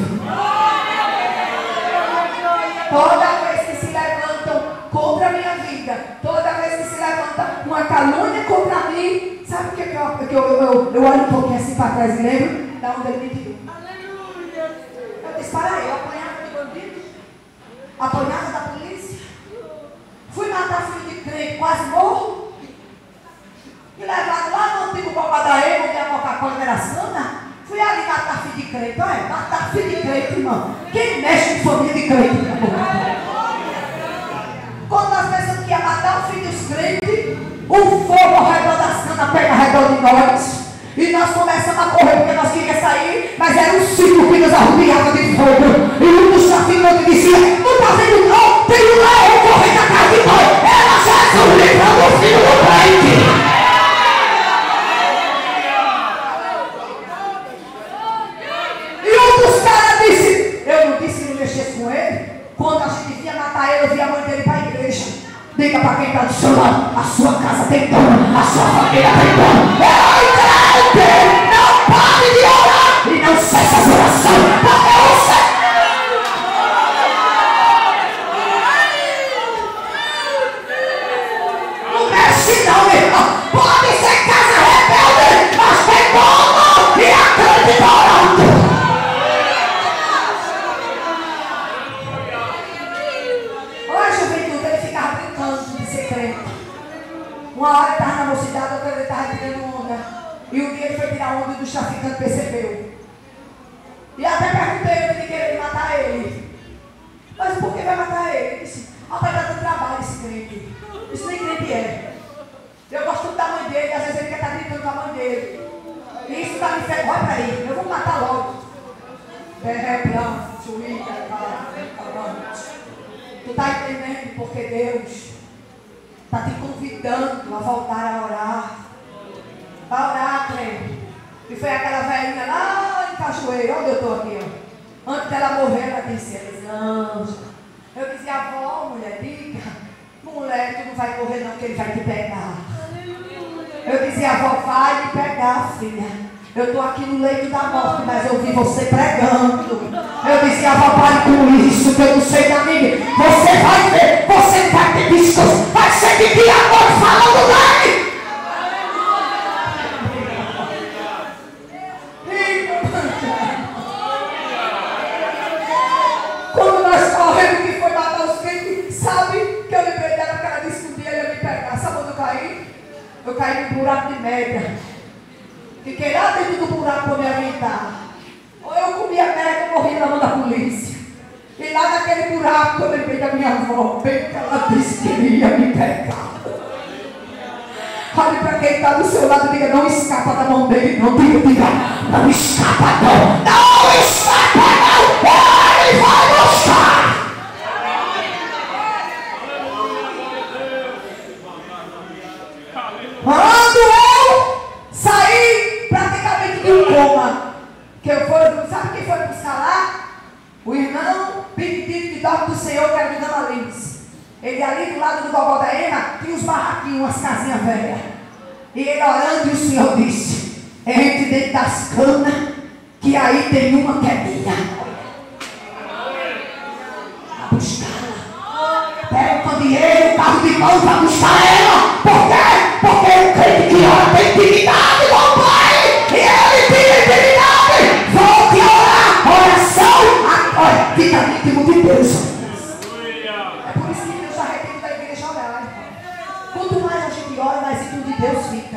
Toda vez que se levantam contra a minha vida, toda vez que se levanta uma calúnia contra mim, sabe o que eu olho um pouquinho assim para trás e lembro da onde ele me tirou. Eu disse: para aí, eu apanhava de bandido, apanhava da polícia, fui matar filho de crente, quase morro, e levado lá no antigo Copadaí, onde a Coca-Cola era sana. Fui ali matar filho de crente. Olha, matar filho de crente, irmão. Quem mexe com família de crente? Quando nós pensamos que ia matar o filho dos crentes, o fogo ao redor da cana pega ao redor de nós. E nós começamos a correr porque nós queríamos sair, mas era um ciclo que nos arrubiava de fogo. E um dos traficantes dizia: não está vendo não? Tem um leão correndo atrás de nós. Era Jesus livrando o filho do crente. Eu não disse que não mexesse com ele. Quando a gente via matar ele, eu via a mãe dele para a igreja. Diga para quem está do seu lado: a sua casa tem dono, a sua família tem dono. Não pare de orar e não cesse as orações, porque você... Uma hora ele estava na mocidade, outra ele estava tirando onda. E um dia ele foi tirar onda e os traficantes percebeu. E até perguntei ele de querer matar ele. Mas por que vai matar ele? Ele disse, vai dar trabalho esse crente. Isso nem crente é. Eu gosto da mãe dele, às vezes ele quer estar gritando com a mãe dele. E isso está me ferrando. Olha para ele, eu vou matar logo. Tu está entendendo porque Deus está te convidando a voltar a orar. A orar, crente. E foi aquela velhinha lá em Cajueiro, onde eu estou aqui, ó. Antes dela morrer, ela disse, não. Eu dizia, avó, mulher, diga, mulher, tu não vai morrer não, que ele vai te pegar. Eu dizia, avó, vai me pegar, filha. Eu estou aqui no leito da morte, mas eu vi você pregando. Eu dizia, avó, pare com isso, que eu não sei da minha. Você vai ver, você vai ter discurso, vai ser de dia a noite falando dele. Quando nós corremos que foi matar os crentes, sabe que eu lembrei dela que ela disse que um dia ele ia me pegar. Sabe onde eu caí? Eu caí no buraco de merda. Fiquei lá dentro do buraco para me alimentar. Ou eu comia merda ou morria na mão da polícia. E lá naquele buraco eu lembrei da minha avó, bem que ela disse que ele ia me pegar. Olhe para quem está do seu lado e diga, não escapa da mão dele. Não diga, não escapa não. Não escapa não. Ele vai buscar. Quando eu saí praticamente de um coma, que eu fui, sabe quem foi buscar lá? O irmão Benedito que dorme do Senhor, que era do Dama Lins. Ele ali do lado do Gogó da Ema, tinha uns barraquinhos, umas casinhas velhas. E ele orando, e o Senhor disse, entre dentro das canas, que aí tem uma que é minha. Vai buscar-la. Pega o candeeiro, o carro de mão, vai buscar ela. Por quê? Porque o crente que ora tem intimidade com o Pai. E ele tem intimidade. Volte a orar. Oração. Olha, fica íntimo de Deus. É por isso que Deus está retendo da igreja orar. Quanto mais a gente ora, mais íntimo de Deus fica.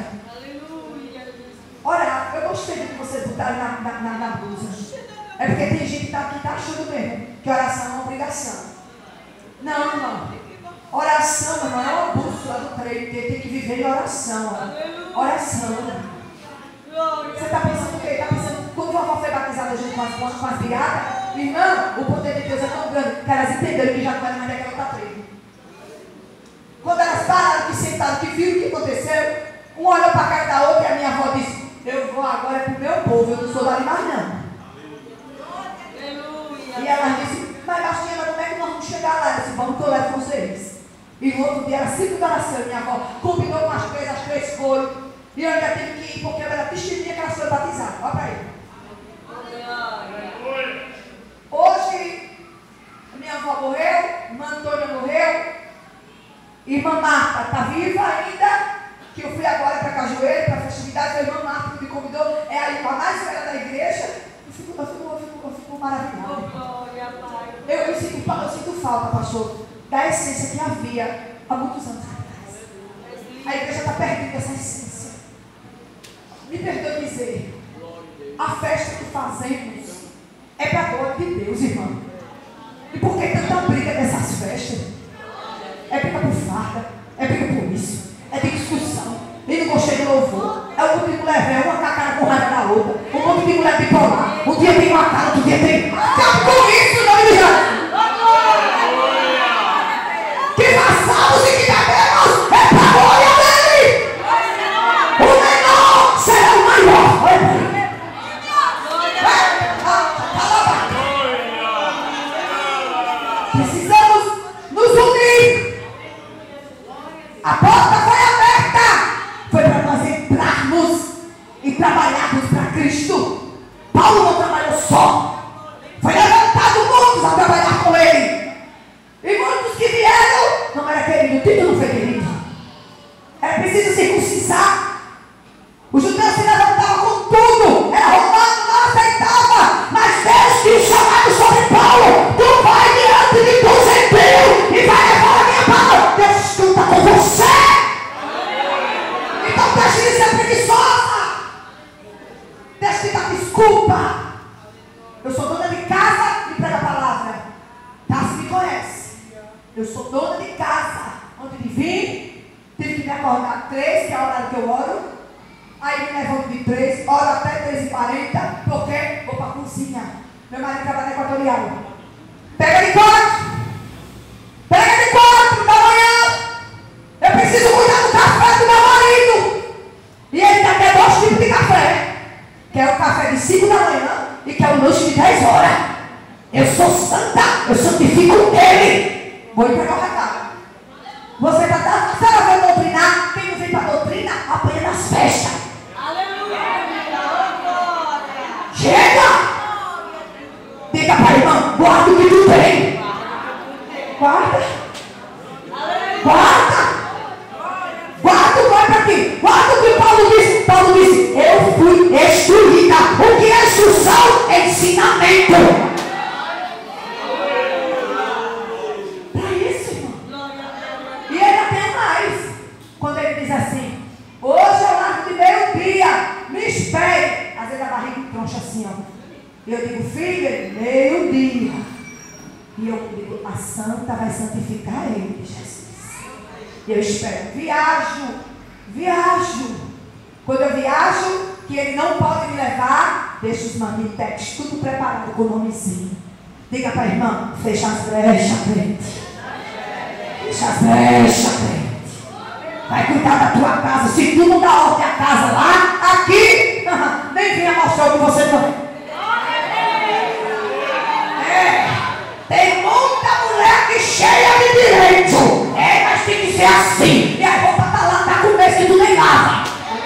Orar, eu gostei do que vocês botaram na blusa. É porque tem gente que está aqui, está achando mesmo que oração é uma obrigação. Não, irmão. Oração, irmão, é uma bússola do crente, ele tem que viver em oração. Oração. Você está pensando o quê? Está pensando, quando a avó foi batizada junto com as viradas, irmão, o poder de Deus é tão grande que elas entenderam que já não era mais daquela outra tribo. Quando elas pararam, que sentaram, que viram o que aconteceu, um olhou para a cara da outra e a minha avó disse, eu vou agora para o meu povo, eu não sou dali mais não. E ela disse, mas Bastiana, como é que nós vamos chegar lá? Eu disse, vamos que eu levo vocês. E no outro dia, era 5 da oração, minha avó combinou com as três foram. E eu ainda tive que ir, porque eu era testemunha que elas foram batizadas. Olha para aí. Hoje, a minha avó morreu, irmã Antônia morreu, irmã Marta está viva ainda, que eu fui agora para Cajueiro, para a festividade, a irmã Marta que me convidou, é a irmã mais velha da igreja. Eu fico maravilhado. Eu sinto falta, pastor, da essência que havia há muitos anos atrás. A igreja está perdendo essa essência. Me perdoe dizer, a festa que fazemos é para a glória de Deus, irmão. E por que tanta briga dessas festas? É briga por farda, é briga por isso, é de discussão. E não gostei de louvor. É um monte de mulher velha, uma cara com raiva da outra. Um monte de mulher bipolar. Um dia tem uma cara, outro dia tem. Acaba com isso, não me diga. Que passados e que bebemos é para a glória dele. O menor será o maior. Precisamos nos unir. A porta foi aberta. Foi para nós entrarmos e trabalharmos para Cristo. Paulo não trabalhou só. Foi levantado muitos a trabalhar com ele. E muitos que vieram não era querido. Tito não foi querido. Era preciso circuncisar. Os judeus se levantavam com tudo. Era romano, não aceitava. Mas Deus tinha chamado sobre Paulo. Tu vai diante de tu gentil e vai levar a minha palavra. Deus conta com você. vim, tive que me acordar 3, que é a hora que eu oro. Aí me levanto de 3, oro até 3h40, porque vou para a cozinha. Meu marido trabalha na Equatorial. Pega de 4 da manhã. Eu preciso cuidar do café do meu marido. E ele tem até 2 tipos de café. Que é o café de 5 da manhã e que é o lanche de 10 horas. Eu sou santa, eu santifico ele. Vou entregar o recado. Você vai doutrinar. Quem não vem para doutrina, apanha nas festas. Chega! Diga para a irmã, guarda o que tu tem. Guarda. Guarda, vai para aqui. Guarda o que Paulo disse. Paulo disse, eu fui instruída. O que é instrução? É ensinamento. Para isso, irmão. E ainda tem mais. Quando ele diz assim, hoje eu largo de meio-dia, me espere. Às vezes a barriga troncha assim, ó. E eu digo, filha, meio-dia. E eu digo, a santa vai santificar ele, Jesus. E eu espero, viajo. Quando eu viajo, que ele não pode me levar, deixa os marmitex tudo preparado com o nomezinho. Diga para a irmã, fecha as brechas, crente. Fecha as brechas, crente. Vai cuidar da tua casa. Se tu não dá ordem à casa lá, aqui, nem venha mostrar o que você não. Tem muita mulher que cheia de direito. Mas tem que ser assim. E a roupa tá lá, tá com o mês que tu nem lava.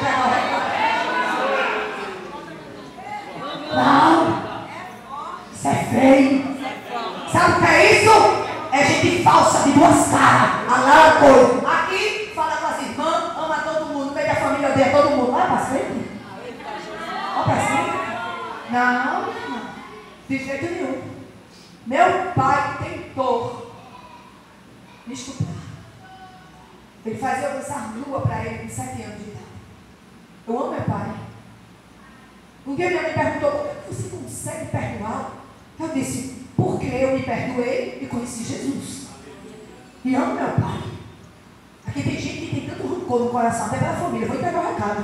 Não. Isso é feio. Sabe o que é isso? É gente falsa de 2 caras. A coisa. Aqui fala com as irmãs, ama todo mundo, no meio da família odeia todo mundo. Olha pra frente. Olha pra frente. Não. De jeito nenhum. Meu pai tentou me estuprar. Ele fazia eu dançar nua para ele com 7 anos de idade. Eu amo meu pai. Um dia minha mãe perguntou, como é que você consegue perdoar? Eu disse, porque eu me perdoei e conheci Jesus. E amo meu pai. Aqui tem gente que tem tanto rancor no coração, até pela família. Vou entregar o recado.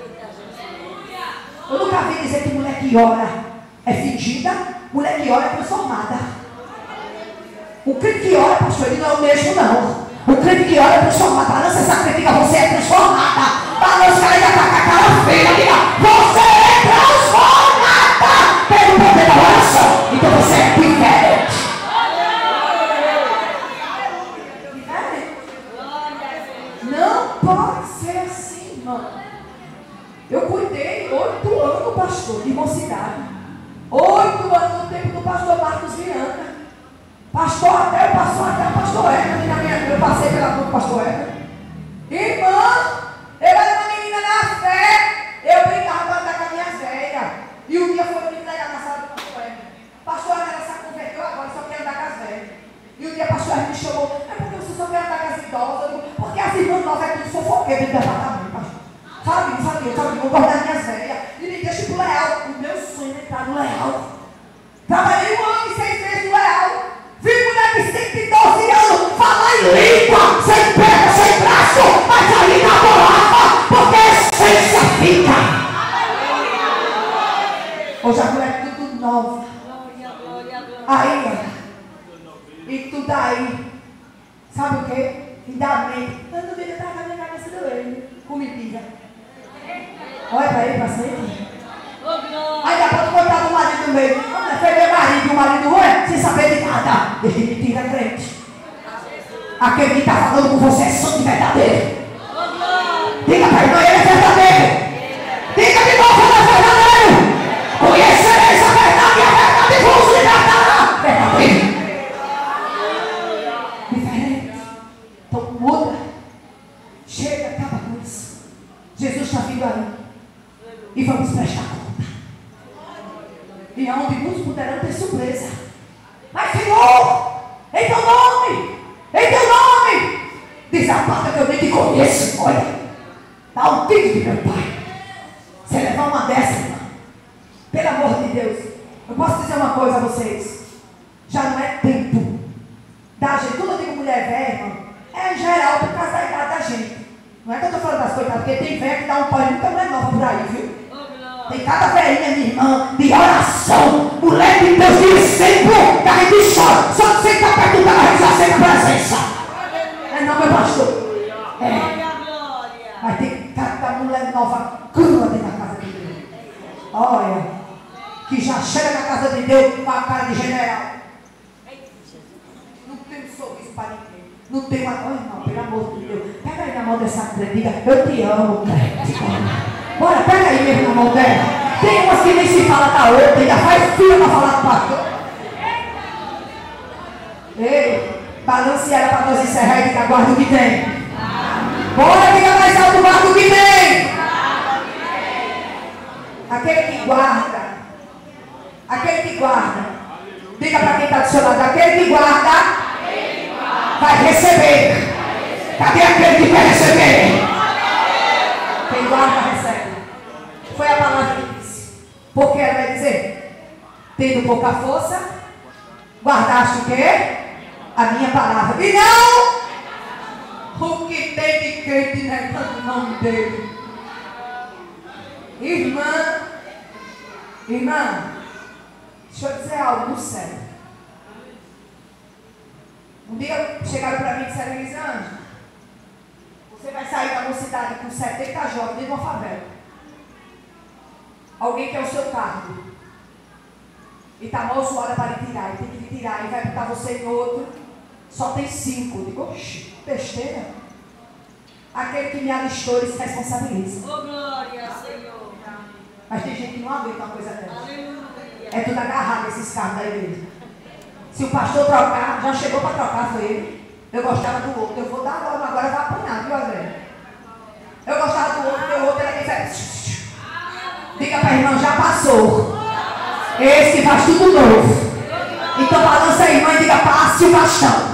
Eu nunca vi dizer que mulher que ora é fingida, mulher que ora é transformada. O crente que ora, pastor, ele não é o mesmo, não. O crente que ora é transformado. Balança essa crítica, você é transformada. Balança ela e tá com a cara feia. Diga, você é transformada pelo poder da oração. Então você é diferente. Não pode ser assim, irmão. Eu cuidei 8 anos, pastor, de mocidade. 8 anos no tempo do pastor Marcos Miranda. Pastor até o pastor Edna. Eu passei pela rua do pastor Edna. Irmã, eu era uma menina na fé. Eu brincava para andar com a minha velha. E um dia foi me entregar na sala do pastor Edna. Pastor Edna, ela se converteu agora, só quer andar com as velhas. E um dia o pastor Edna me chamou. É porque você só quer andar com as idosas. Porque as irmãs novas é tudo fofoqueiro do departamento, pastor. Sabe, eu vou guardar minhas velhas. E me deixa pro Leal. O meu sonho é entrar no Leal. Trabalhei 1 ano e 6 meses no Leal. Vi mulher de 112 anos falar em língua, sem perna, sem braço, mas ali na palavra, porque a essência fica. Hoje a mulher é tudo nova. Aí, e tudo aí. Sabe o que? Lindamente. Eu não devia estar na minha cabeça doendo. Comidinha. Olha para ele, para frente. Aí dá para tu botar do marido no meio. Foi meu marido, o marido ruim, sem saber de nada. Ele me tira a frente. Aquele que está falando com você é santo e verdadeiro. Diga para ele, ele é verdadeiro. Diga de novo, ele é verdadeiro. Conhecereis a verdade e a verdade vos libertará. Verdadeiro. Diferente. Então muda. Chega, acaba com isso. Jesus está vindo ali. E vamos prestar conta. E aonde muitos poderão ter surpresa. Mas Senhor, em teu nome, diz a parte que eu nem te conheço. Olha, dá um título de meu pai. Você levar uma dessa, irmã, pelo amor de Deus, eu posso dizer uma coisa a vocês. Já não é tempo da gente, quando eu digo mulher velha, irmão, é em geral por causa da Não é que eu estou falando das coitadas, porque tem velha que dá um pó e nunca mulher nova por aí, viu? Tem cada velhinha, minha irmã, de oração, mulher de Deus, de sempre, que a gente chora. Só que você está perto dela, a gente já sente a presença. É não, meu pastor? É. Mas tem cada mulher nova crua dentro da casa de Deus. Olha, que já chega na casa de Deus com a cara de general. Não tem um sorriso para ninguém. Não tem uma... Olha, não, pelo amor de Deus. Pega aí na mão dessa crente, diga, eu te amo, crente. Bora, pega aí mesmo na mão dela. Tem umas que nem se fala da outra, ainda faz fila para falar com o pastor. Ei, balance ela para nós encerrar e diga, guarda o que tem. Bora, diga mais alto, guarda o que tem. Aquele que guarda. Aquele que guarda. Diga para quem está do seu lado, aquele que guarda vai receber. Cadê aquele que quer receber? Quem guarda recebe. Foi a palavra que disse. Porque ela vai dizer, tendo pouca força, guardaste o quê? A minha palavra. E não o que tem de crente negando o nome dele. Irmã, deixa eu dizer algo no céu. Um dia chegaram para mim e disseram, Elisângela, você vai sair da mocidade com 70 jovens dentro de uma favela. Alguém quer o seu cargo. E está mal zoada para lhe tirar. E tem que lhe tirar. E vai botar você em outro. Só tem 5. Eu digo, oxi, besteira. Aquele que me alistou, ele se responsabiliza. Oh, glória, Senhor. Mas tem gente que não aguenta uma coisa dessa. Aleluia. É tudo agarrado esses carros da igreja. Se o pastor trocar, já chegou para trocar, foi ele. Eu gostava do outro. Eu vou dar logo agora, vai apanhar, viu, André? Eu gostava do outro, porque o outro era quem faz. Diga para a irmã, já passou. Esse que faz tudo novo. Então balança a irmã e diga, passe o bastão.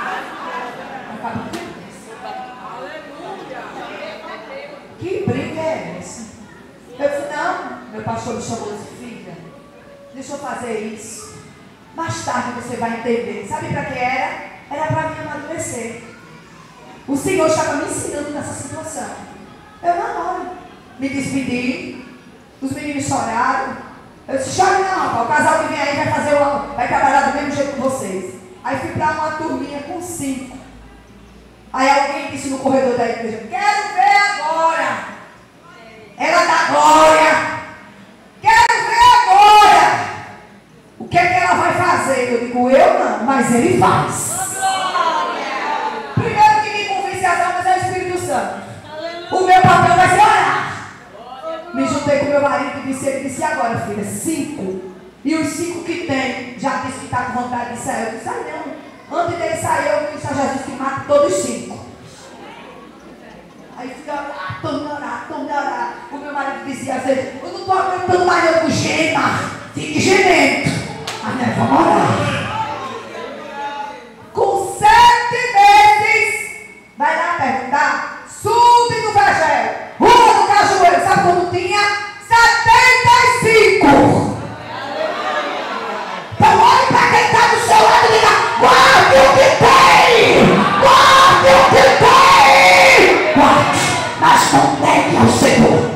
Que briga é essa? Eu disse, não, meu pastor me chamou de filha. Deixa eu fazer isso. Mais tarde você vai entender. Sabe para que era? Era para mim amadurecer. O Senhor estava me ensinando nessa situação. Eu namoro. Me despedi. Os meninos choraram. Eu disse, chore não, rapaz. O casal que vem aí vai trabalhar do mesmo jeito que vocês. Aí fui para uma turminha com 5. Aí alguém disse no corredor da igreja, quero ver agora. Ela dá glória. Quero ver agora. O que é que ela vai fazer? Eu digo, eu não, mas ele faz. Primeiro que me convence as almas é o Espírito Santo. O meu papel vai ser orar. Me juntei com meu marido e ele disse, agora filha, 5. E os 5 que tem, já disse que está com vontade de sair. Eu disse, não. Antes dele sair, eu disse a Jesus que mata todos os 5. Aí fica orar, tome orar. O meu marido dizia assim, eu não estou aguentando mais eu com gema. Fique gemendo. Mas nós vamos orar. Com 7 meses, vai lá perguntar, sube do Evangelho, Rua do Cajueiro, sabe quando tinha? 75. Então olhe para quem está do seu lado e diga, guarde o que tem! Guarde o que tem! Guarde, mas não negue ao Senhor.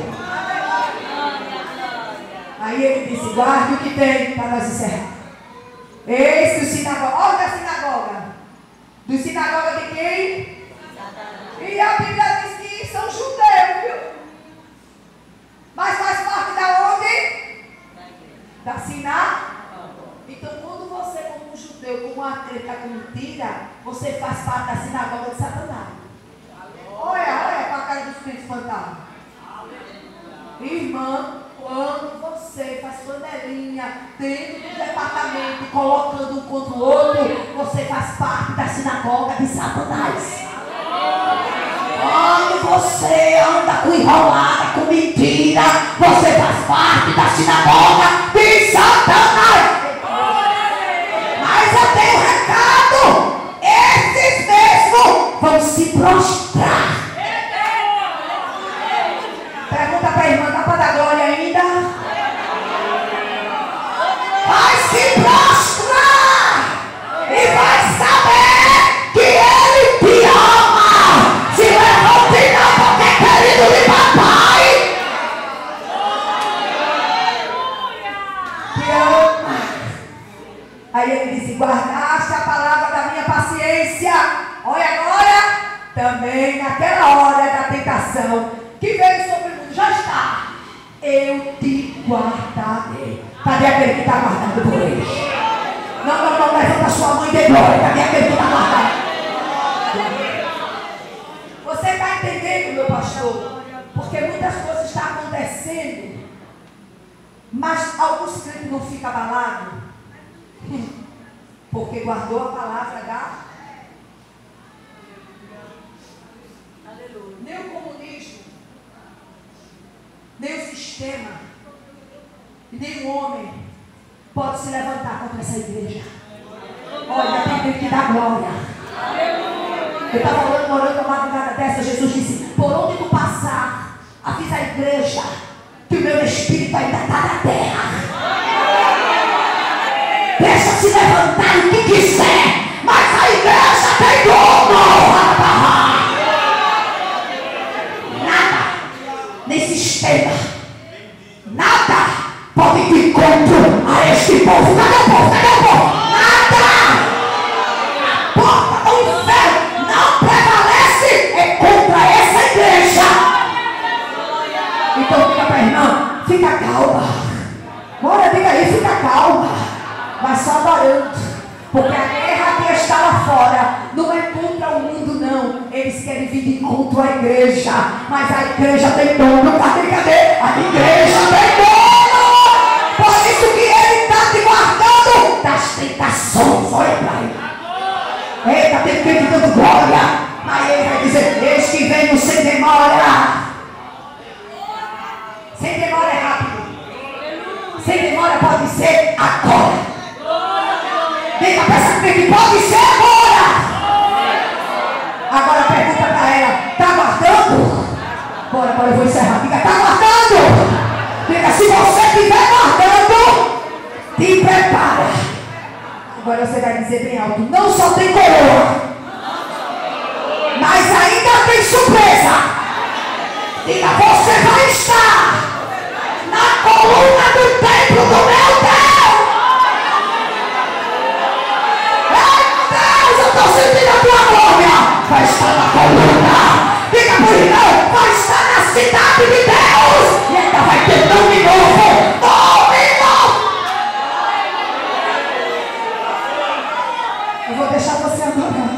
Aí ele disse, guarde o que tem, para nós encerrar. Eis que o sinagoga, olha da sinagoga. Do sinagoga de quem? E a Bíblia diz que são judeus, viu? Mas faz parte da onde? Da sinagoga. Então quando você, como um judeu, como um atleta com mentira, você faz parte da sinagoga de Satanás. Olha para a cara dos espíritos fantasmas. Irmã, quando você faz panelinha dentro do departamento, colocando um contra o outro, você faz parte da sinagoga de Satanás. Quando você anda com enrolada, com mentira, você faz parte da sinagoga de Satanás. Mas eu tenho um recado. Esses mesmos vão se prostrar. Pergunta para a irmã, dá para dar glória ainda? Vai se prostrar e vai saber que Ele te ama. Se levante na também naquela hora da tentação que veio sobre o mundo, já está. Eu te guardarei. Cadê aquele que está guardando por ele? Não, levanta sua mãe de glória. Cadê aquele que está guardando? Você está entendendo, meu pastor? Porque muitas coisas estão acontecendo, mas alguns crentes não ficam abalados, porque guardou a palavra da... Aleluia. Nem o comunismo, nem o sistema, e nem o homem pode se levantar contra essa igreja. Olha, tem que dar glória. Eu estava orando uma madrugada dessa, Jesus disse, por onde tu passar, avisa a igreja que o meu espírito ainda está na terra. Deixa se levantar o que quiser, mas a igreja tem dono. Nada, nem sistema, nada pode ir contra a este povo. Cadê o povo? Cadê o povo? Nada! A porta do inferno não prevalece contra essa igreja. Então fica para irmão, fica calma. Bora, diga aí, fica calma. Mas só adorando. Porque a guerra que está lá fora não é contra o mundo, não. Eles querem vir contra a igreja. Mas a igreja tem dono. Cadê? A igreja tem dono. Por isso que ele está te guardando das tentações. Olha para ele. Eita, tem que dando glória. Aí ele vai dizer, eis que venho sem demora. Sem demora é rápido. Sem demora pode ser agora. Diga para essa que pode ser agora. Agora pergunta para ela, está guardando? Bora, eu vou encerrar. Diga, está guardando? Diga, se você estiver guardando, te prepara. Agora você vai dizer bem alto, não só tem coroa, mas ainda tem surpresa. Diga, você vai estar na coluna do templo do meu Deus. Eu estou sentindo a tua glória. Vai estar na coluna. Diga por irmão, vai estar na cidade de Deus. E ainda vai ter nome novo. Nome novo. Eu vou deixar você adorar.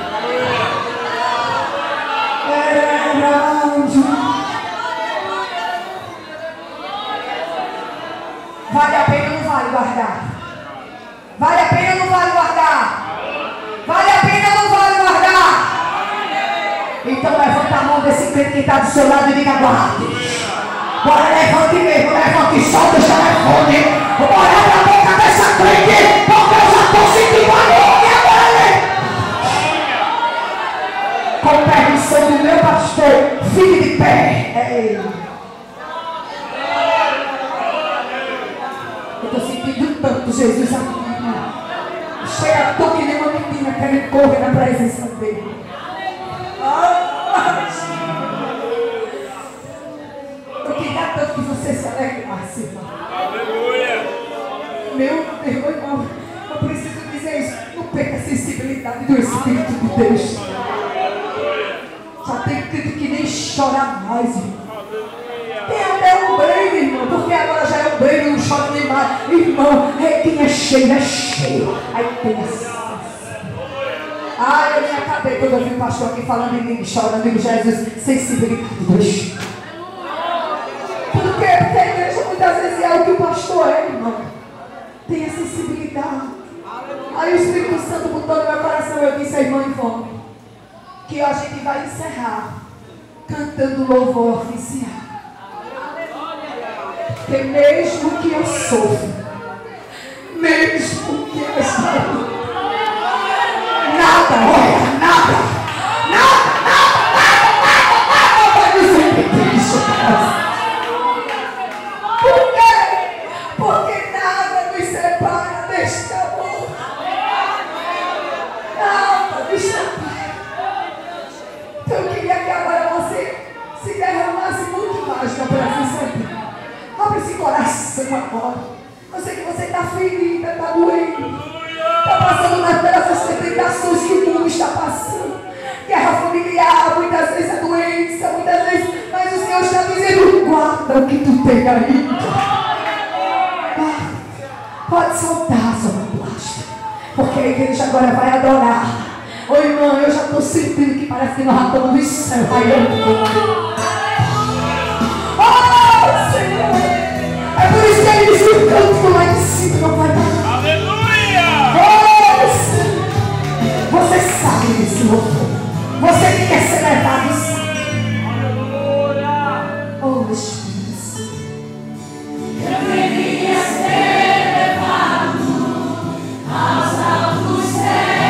Vale a pena ou não vale guardar? Vale a pena ou não vale guardar? Vale a pena ou não vale guardar? Então levanta a mão desse crente que está do seu lado e diga, guarde. Bora, levante mesmo, levante, solta o telefone. Bora, abre a boca dessa crente, porque eu já estou sentindo a glória dele. Com permissão do meu pastor, fique de pé. É ele. Eu estou sentindo tanto Jesus aqui. Chega, estou que nem uma menina querendo correr na presença dele. Eu queria tanto que você se alegrasse, irmão. Meu Deus, irmão, eu preciso dizer isso. Não perca a sensibilidade do Espírito de Deus. Já tem crente que nem chora mais, irmão. Tem até um breve, irmão, porque agora já é um breve, não chora nem mais. Irmão, quem é cheio, é cheio. Aí tem essa. Eu me acabei quando eu vi o pastor aqui falando em mim, chorando, digo, Jesus, sensibilidade do Espírito. Por quê? Porque a igreja muitas vezes é o que o pastor é, irmão. Tem a sensibilidade. Aí o Espírito Santo botou no meu coração, eu disse à irmã Ivone, que a gente vai encerrar cantando louvor oficial. Porque mesmo que eu sofra, mesmo que eu estou, nada vai nos impedir de chorar. Por quê? Porque nada nos separa deste amor. Nada nos separa. Então eu queria que agora você se derramasse muito mais na presença de Deus. Abre esse coração agora. Eu sei que você está ferida, está doendo. Está passando nas dessas tentações que o mundo está passando. guerra familiar, muitas vezes a doença, muitas vezes, mas o Senhor está dizendo, guarda o que tu tem aí. Pode soltar a sua plástica, porque a igreja agora vai adorar. Ô irmã, eu já estou sentindo que parece que nós já estamos no céu. Oh, Senhor! É por isso que ele disse que o canto lá de cima não vai dar. Aleluia! Oh, Senhor! Você sabe desse louvor. Você que quer ser levado sabe. Aleluia! Oh, Espírito Santo. Eu queria ser levado aos altos céus.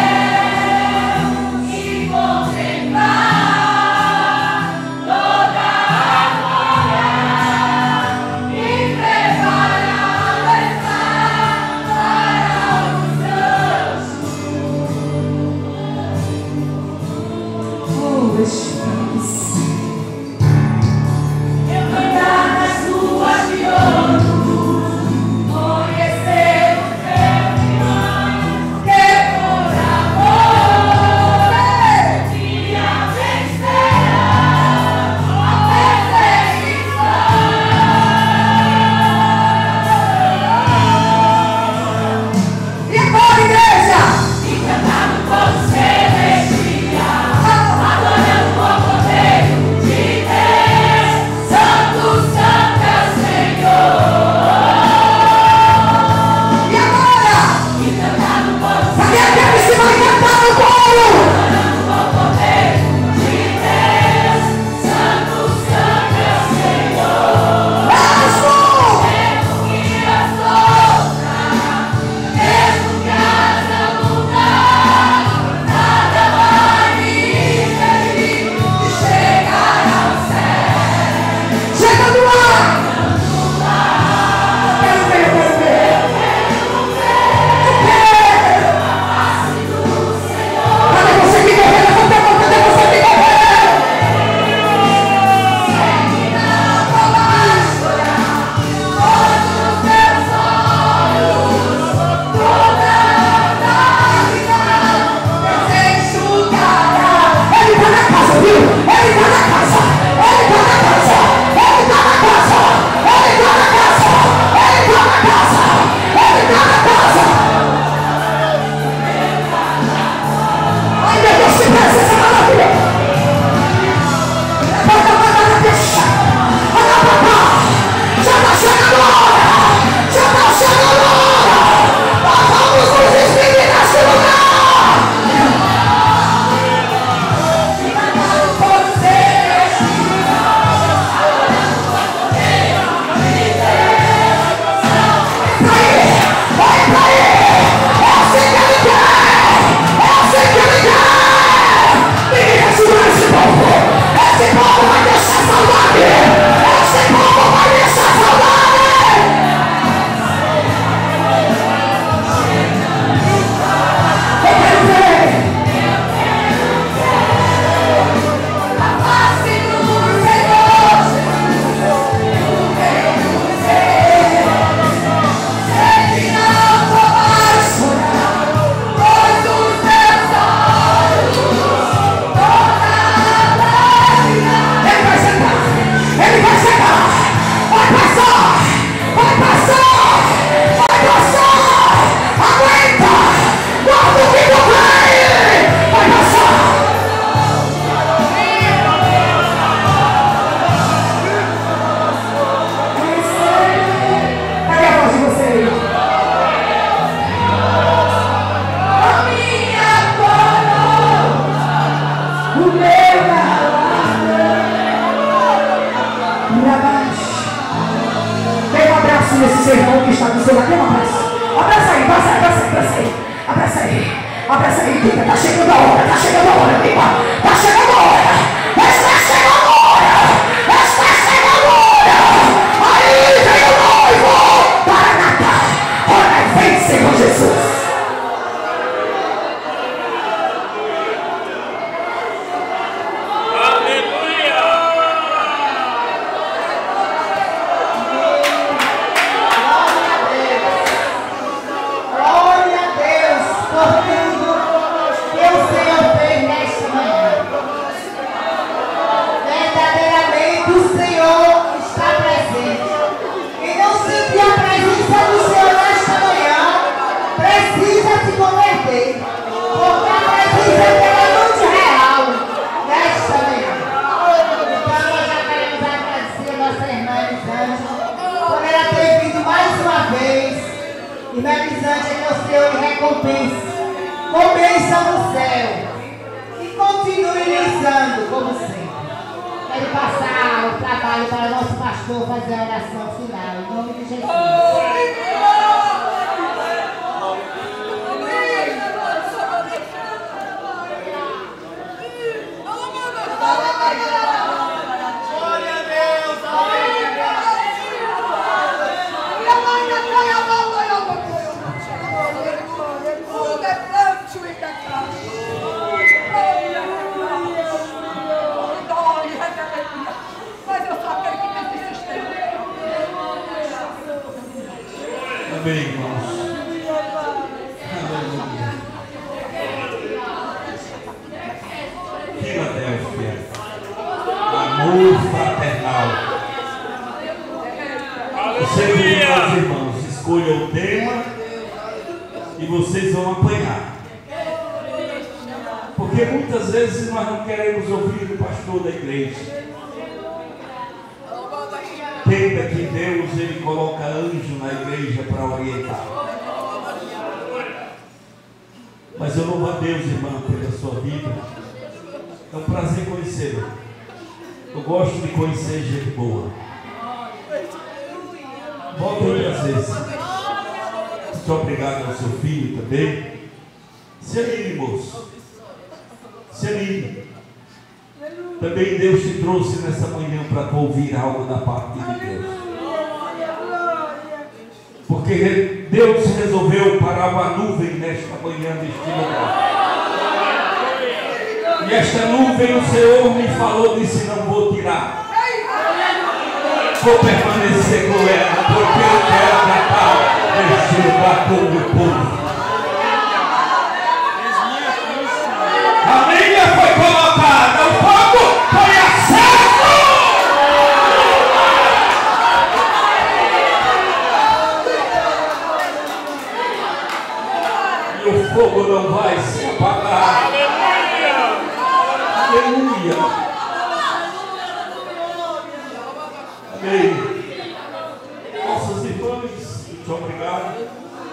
Esse seu irmão que está do seu lado, dê um abraço. Abraça aí, abraça aí, abraça aí, abraça aí, abraça aí, diga, tá chegando a hora, tá chegando a hora, diga, tá chegando a hora, está chegando a hora, está chegando a hora, aí vem o noivo, para Natal, ora vem, Senhor Jesus. Glória a Deus por tudo que o Senhor fez nesta manhã. finalizante é que o Senhor lhe recompense com bênção do céu e continue lhe usando como sempre. Quero passar o trabalho para o nosso pastor fazer a oração final, em nome de Jesus. Amém, irmãos. Aleluia. Filadélfia. Amor fraternal. Você, meus irmãos, escolha o tema e vocês vão apanhar. Porque muitas vezes nós não queremos ouvir o pastor da igreja. Entenda que Deus, Ele coloca anjo na igreja para orientar. Mas eu louvo a Deus, irmã, pela sua vida. É um prazer conhecê-lo. Eu gosto de conhecer gente boa. Volte outras vezes. Muito obrigado ao seu filho também. Se anime, moço. Se anime. Também Deus te trouxe nessa manhã para tu ouvir algo da parte de Deus. Porque Deus resolveu parar uma nuvem nesta manhã neste lugar. E esta nuvem o Senhor me falou, disse: não vou tirar. Vou permanecer com ela, porque eu quero tratar neste lugar com o meu povo. A linha foi colocada, o fogo foi aceso. E o fogo não vai se apagar. Aleluia. Amém. Nossas irmãs, muito obrigado.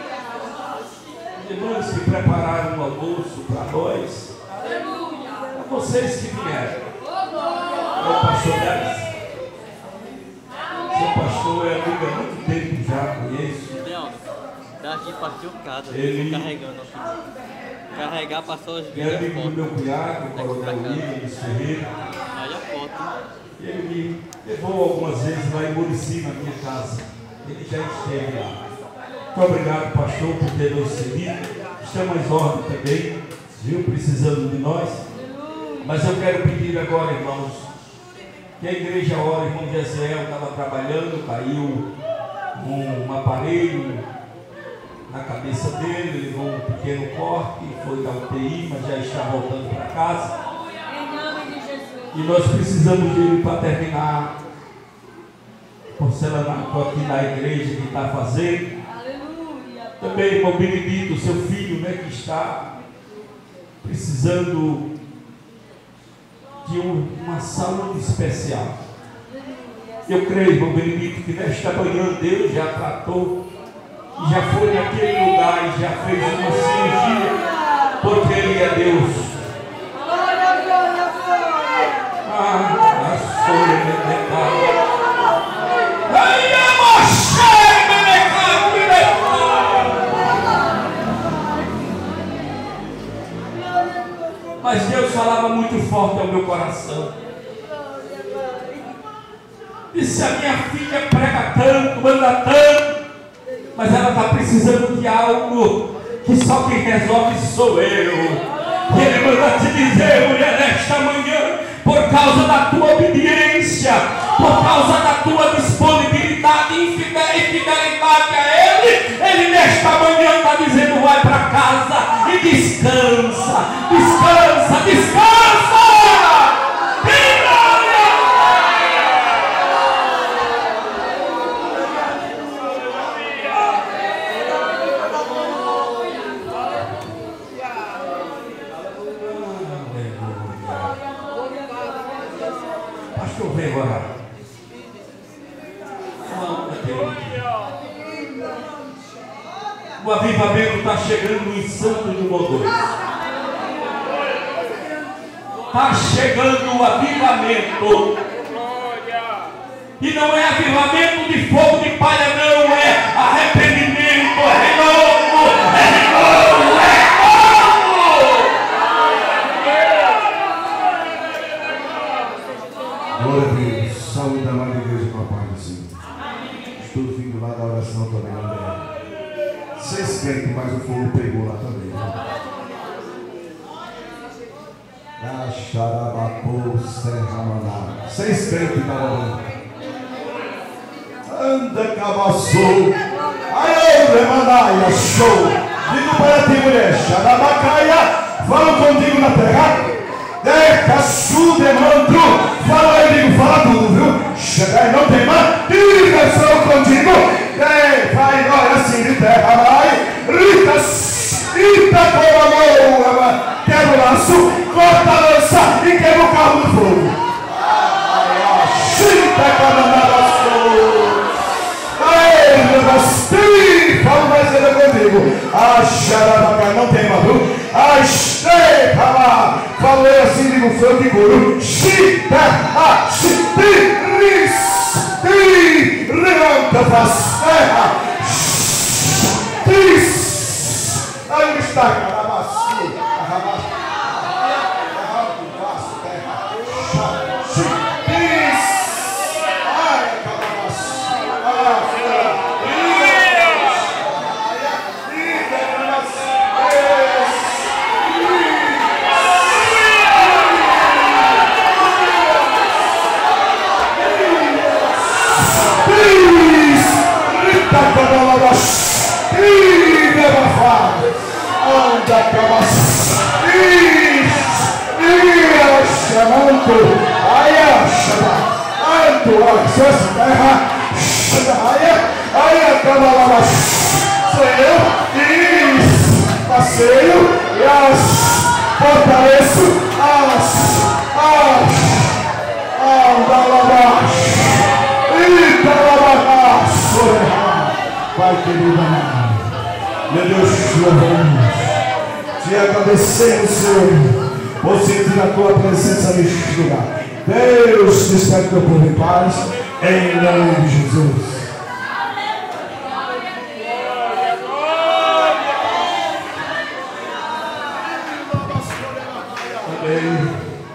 Irmãs que prepararam o almoço para nós. A vocês que vieram. É o pastor Dez. Seu pastor é amigo há muito tempo já, conheço. Daqui partiu cada, Ele carregando aqui. Carregar passou os é amigo do meu cunhado, o coronel William Ferreira. Olha a foto. Ele me levou algumas vezes lá em Murici, na minha casa. Ele já esteve lá. Muito obrigado, pastor, por ter nos seguido. Estamos em ordem também, viu? Precisando de nós. Mas eu quero pedir agora, irmãos, que a igreja ore. O irmão Jezreel estava trabalhando, caiu um aparelho na cabeça dele, levou um pequeno corte, foi da UTI, mas já está voltando para casa. E nós precisamos dele para terminar porcelanato aqui na igreja que está fazendo. Também, irmão Benedito, seu filho, né, que está precisando de uma saúde especial. Eu creio, irmão Benedito, que nesta manhã Deus já tratou e já foi naquele lugar e já fez uma cirurgia, porque Ele é Deus. Mas Deus falava muito forte ao meu coração. Disse: a minha filha prega tanto, anda tanto, mas ela está precisando de algo que só quem resolve sou eu. E Ele manda te dizer, mulher, nesta manhã, por causa da tua obediência, por causa da tua disponibilidade e fidelidade a Ele, Ele nesta manhã está dizendo: vai para casa e descansa, descansa, descansa. Pastor, vem agora. O avivamento está chegando em Santo número 2. Está chegando o avivamento. E não é avivamento de fogo de palha, não. É arrependimento, é renovo, é renovo, é renovo. Glória a Deus. Saúde da amada igreja com a paz do Senhor. Estou vindo lá da oração também na terra. Vocês crentes, mas o fogo pegou lá também. Da Xarabapô, Serra Maná. Vocês crentes da orando. Anda, cavaçou. Aí, Remanaia, show. Digo para ti, mulher. Xarabacaia. Falo contigo na terra. Deca, su, demandro. Fala, eu digo, fala tudo, viu? Chegai, não tem mais. Diga, sou contigo. Vai, olha assim de terra, vai. Rita, coroa, quebra o laço, corta a lança e quebra o carro do fogo. Chita, fala mais ainda comigo. Xarabacá, não tem mais, viu? Falei assim, digo, foi de guru. Chita, aí está, carabaçu, sou eu, passeio e fortaleço Pai querido amado, meu Deus, te louvamos, te agradecemos, Senhor, por sentir a tua presença neste lugar. Deus, despede teu povo em paz, em nome de Jesus. Amém.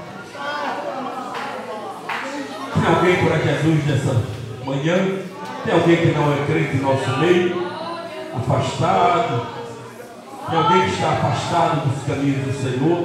Tem alguém por aqui Jesus nessa manhã? Tem alguém que não é crente em nosso meio? Afastado? Tem alguém que está afastado dos caminhos do Senhor?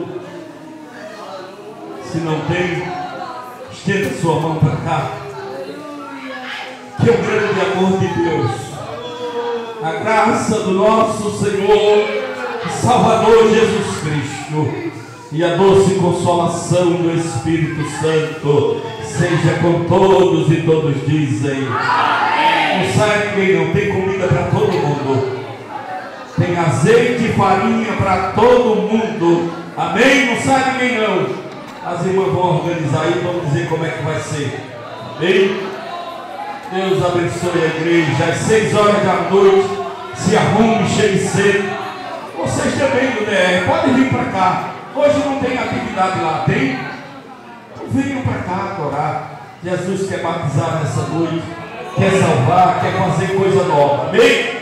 Se não tem, estenda sua mão para cá. Que o grande amor de Deus, a graça do nosso Senhor e Salvador Jesus Cristo e a doce consolação do Espírito Santo seja com todos, e todos dizem amém. Não sai ninguém não, tem comida para todo mundo, tem azeite e farinha para todo mundo, amém? Não sai ninguém não. As irmãs vão organizar aí, vão dizer como é que vai ser, amém? Deus abençoe a igreja. Às 6 horas da noite, se arrume, chegue cedo. Vocês também do DR, podem vir para cá. Hoje não tem atividade lá, tem? Então venham para cá adorar. Jesus quer batizar nessa noite, quer salvar, quer fazer coisa nova, amém?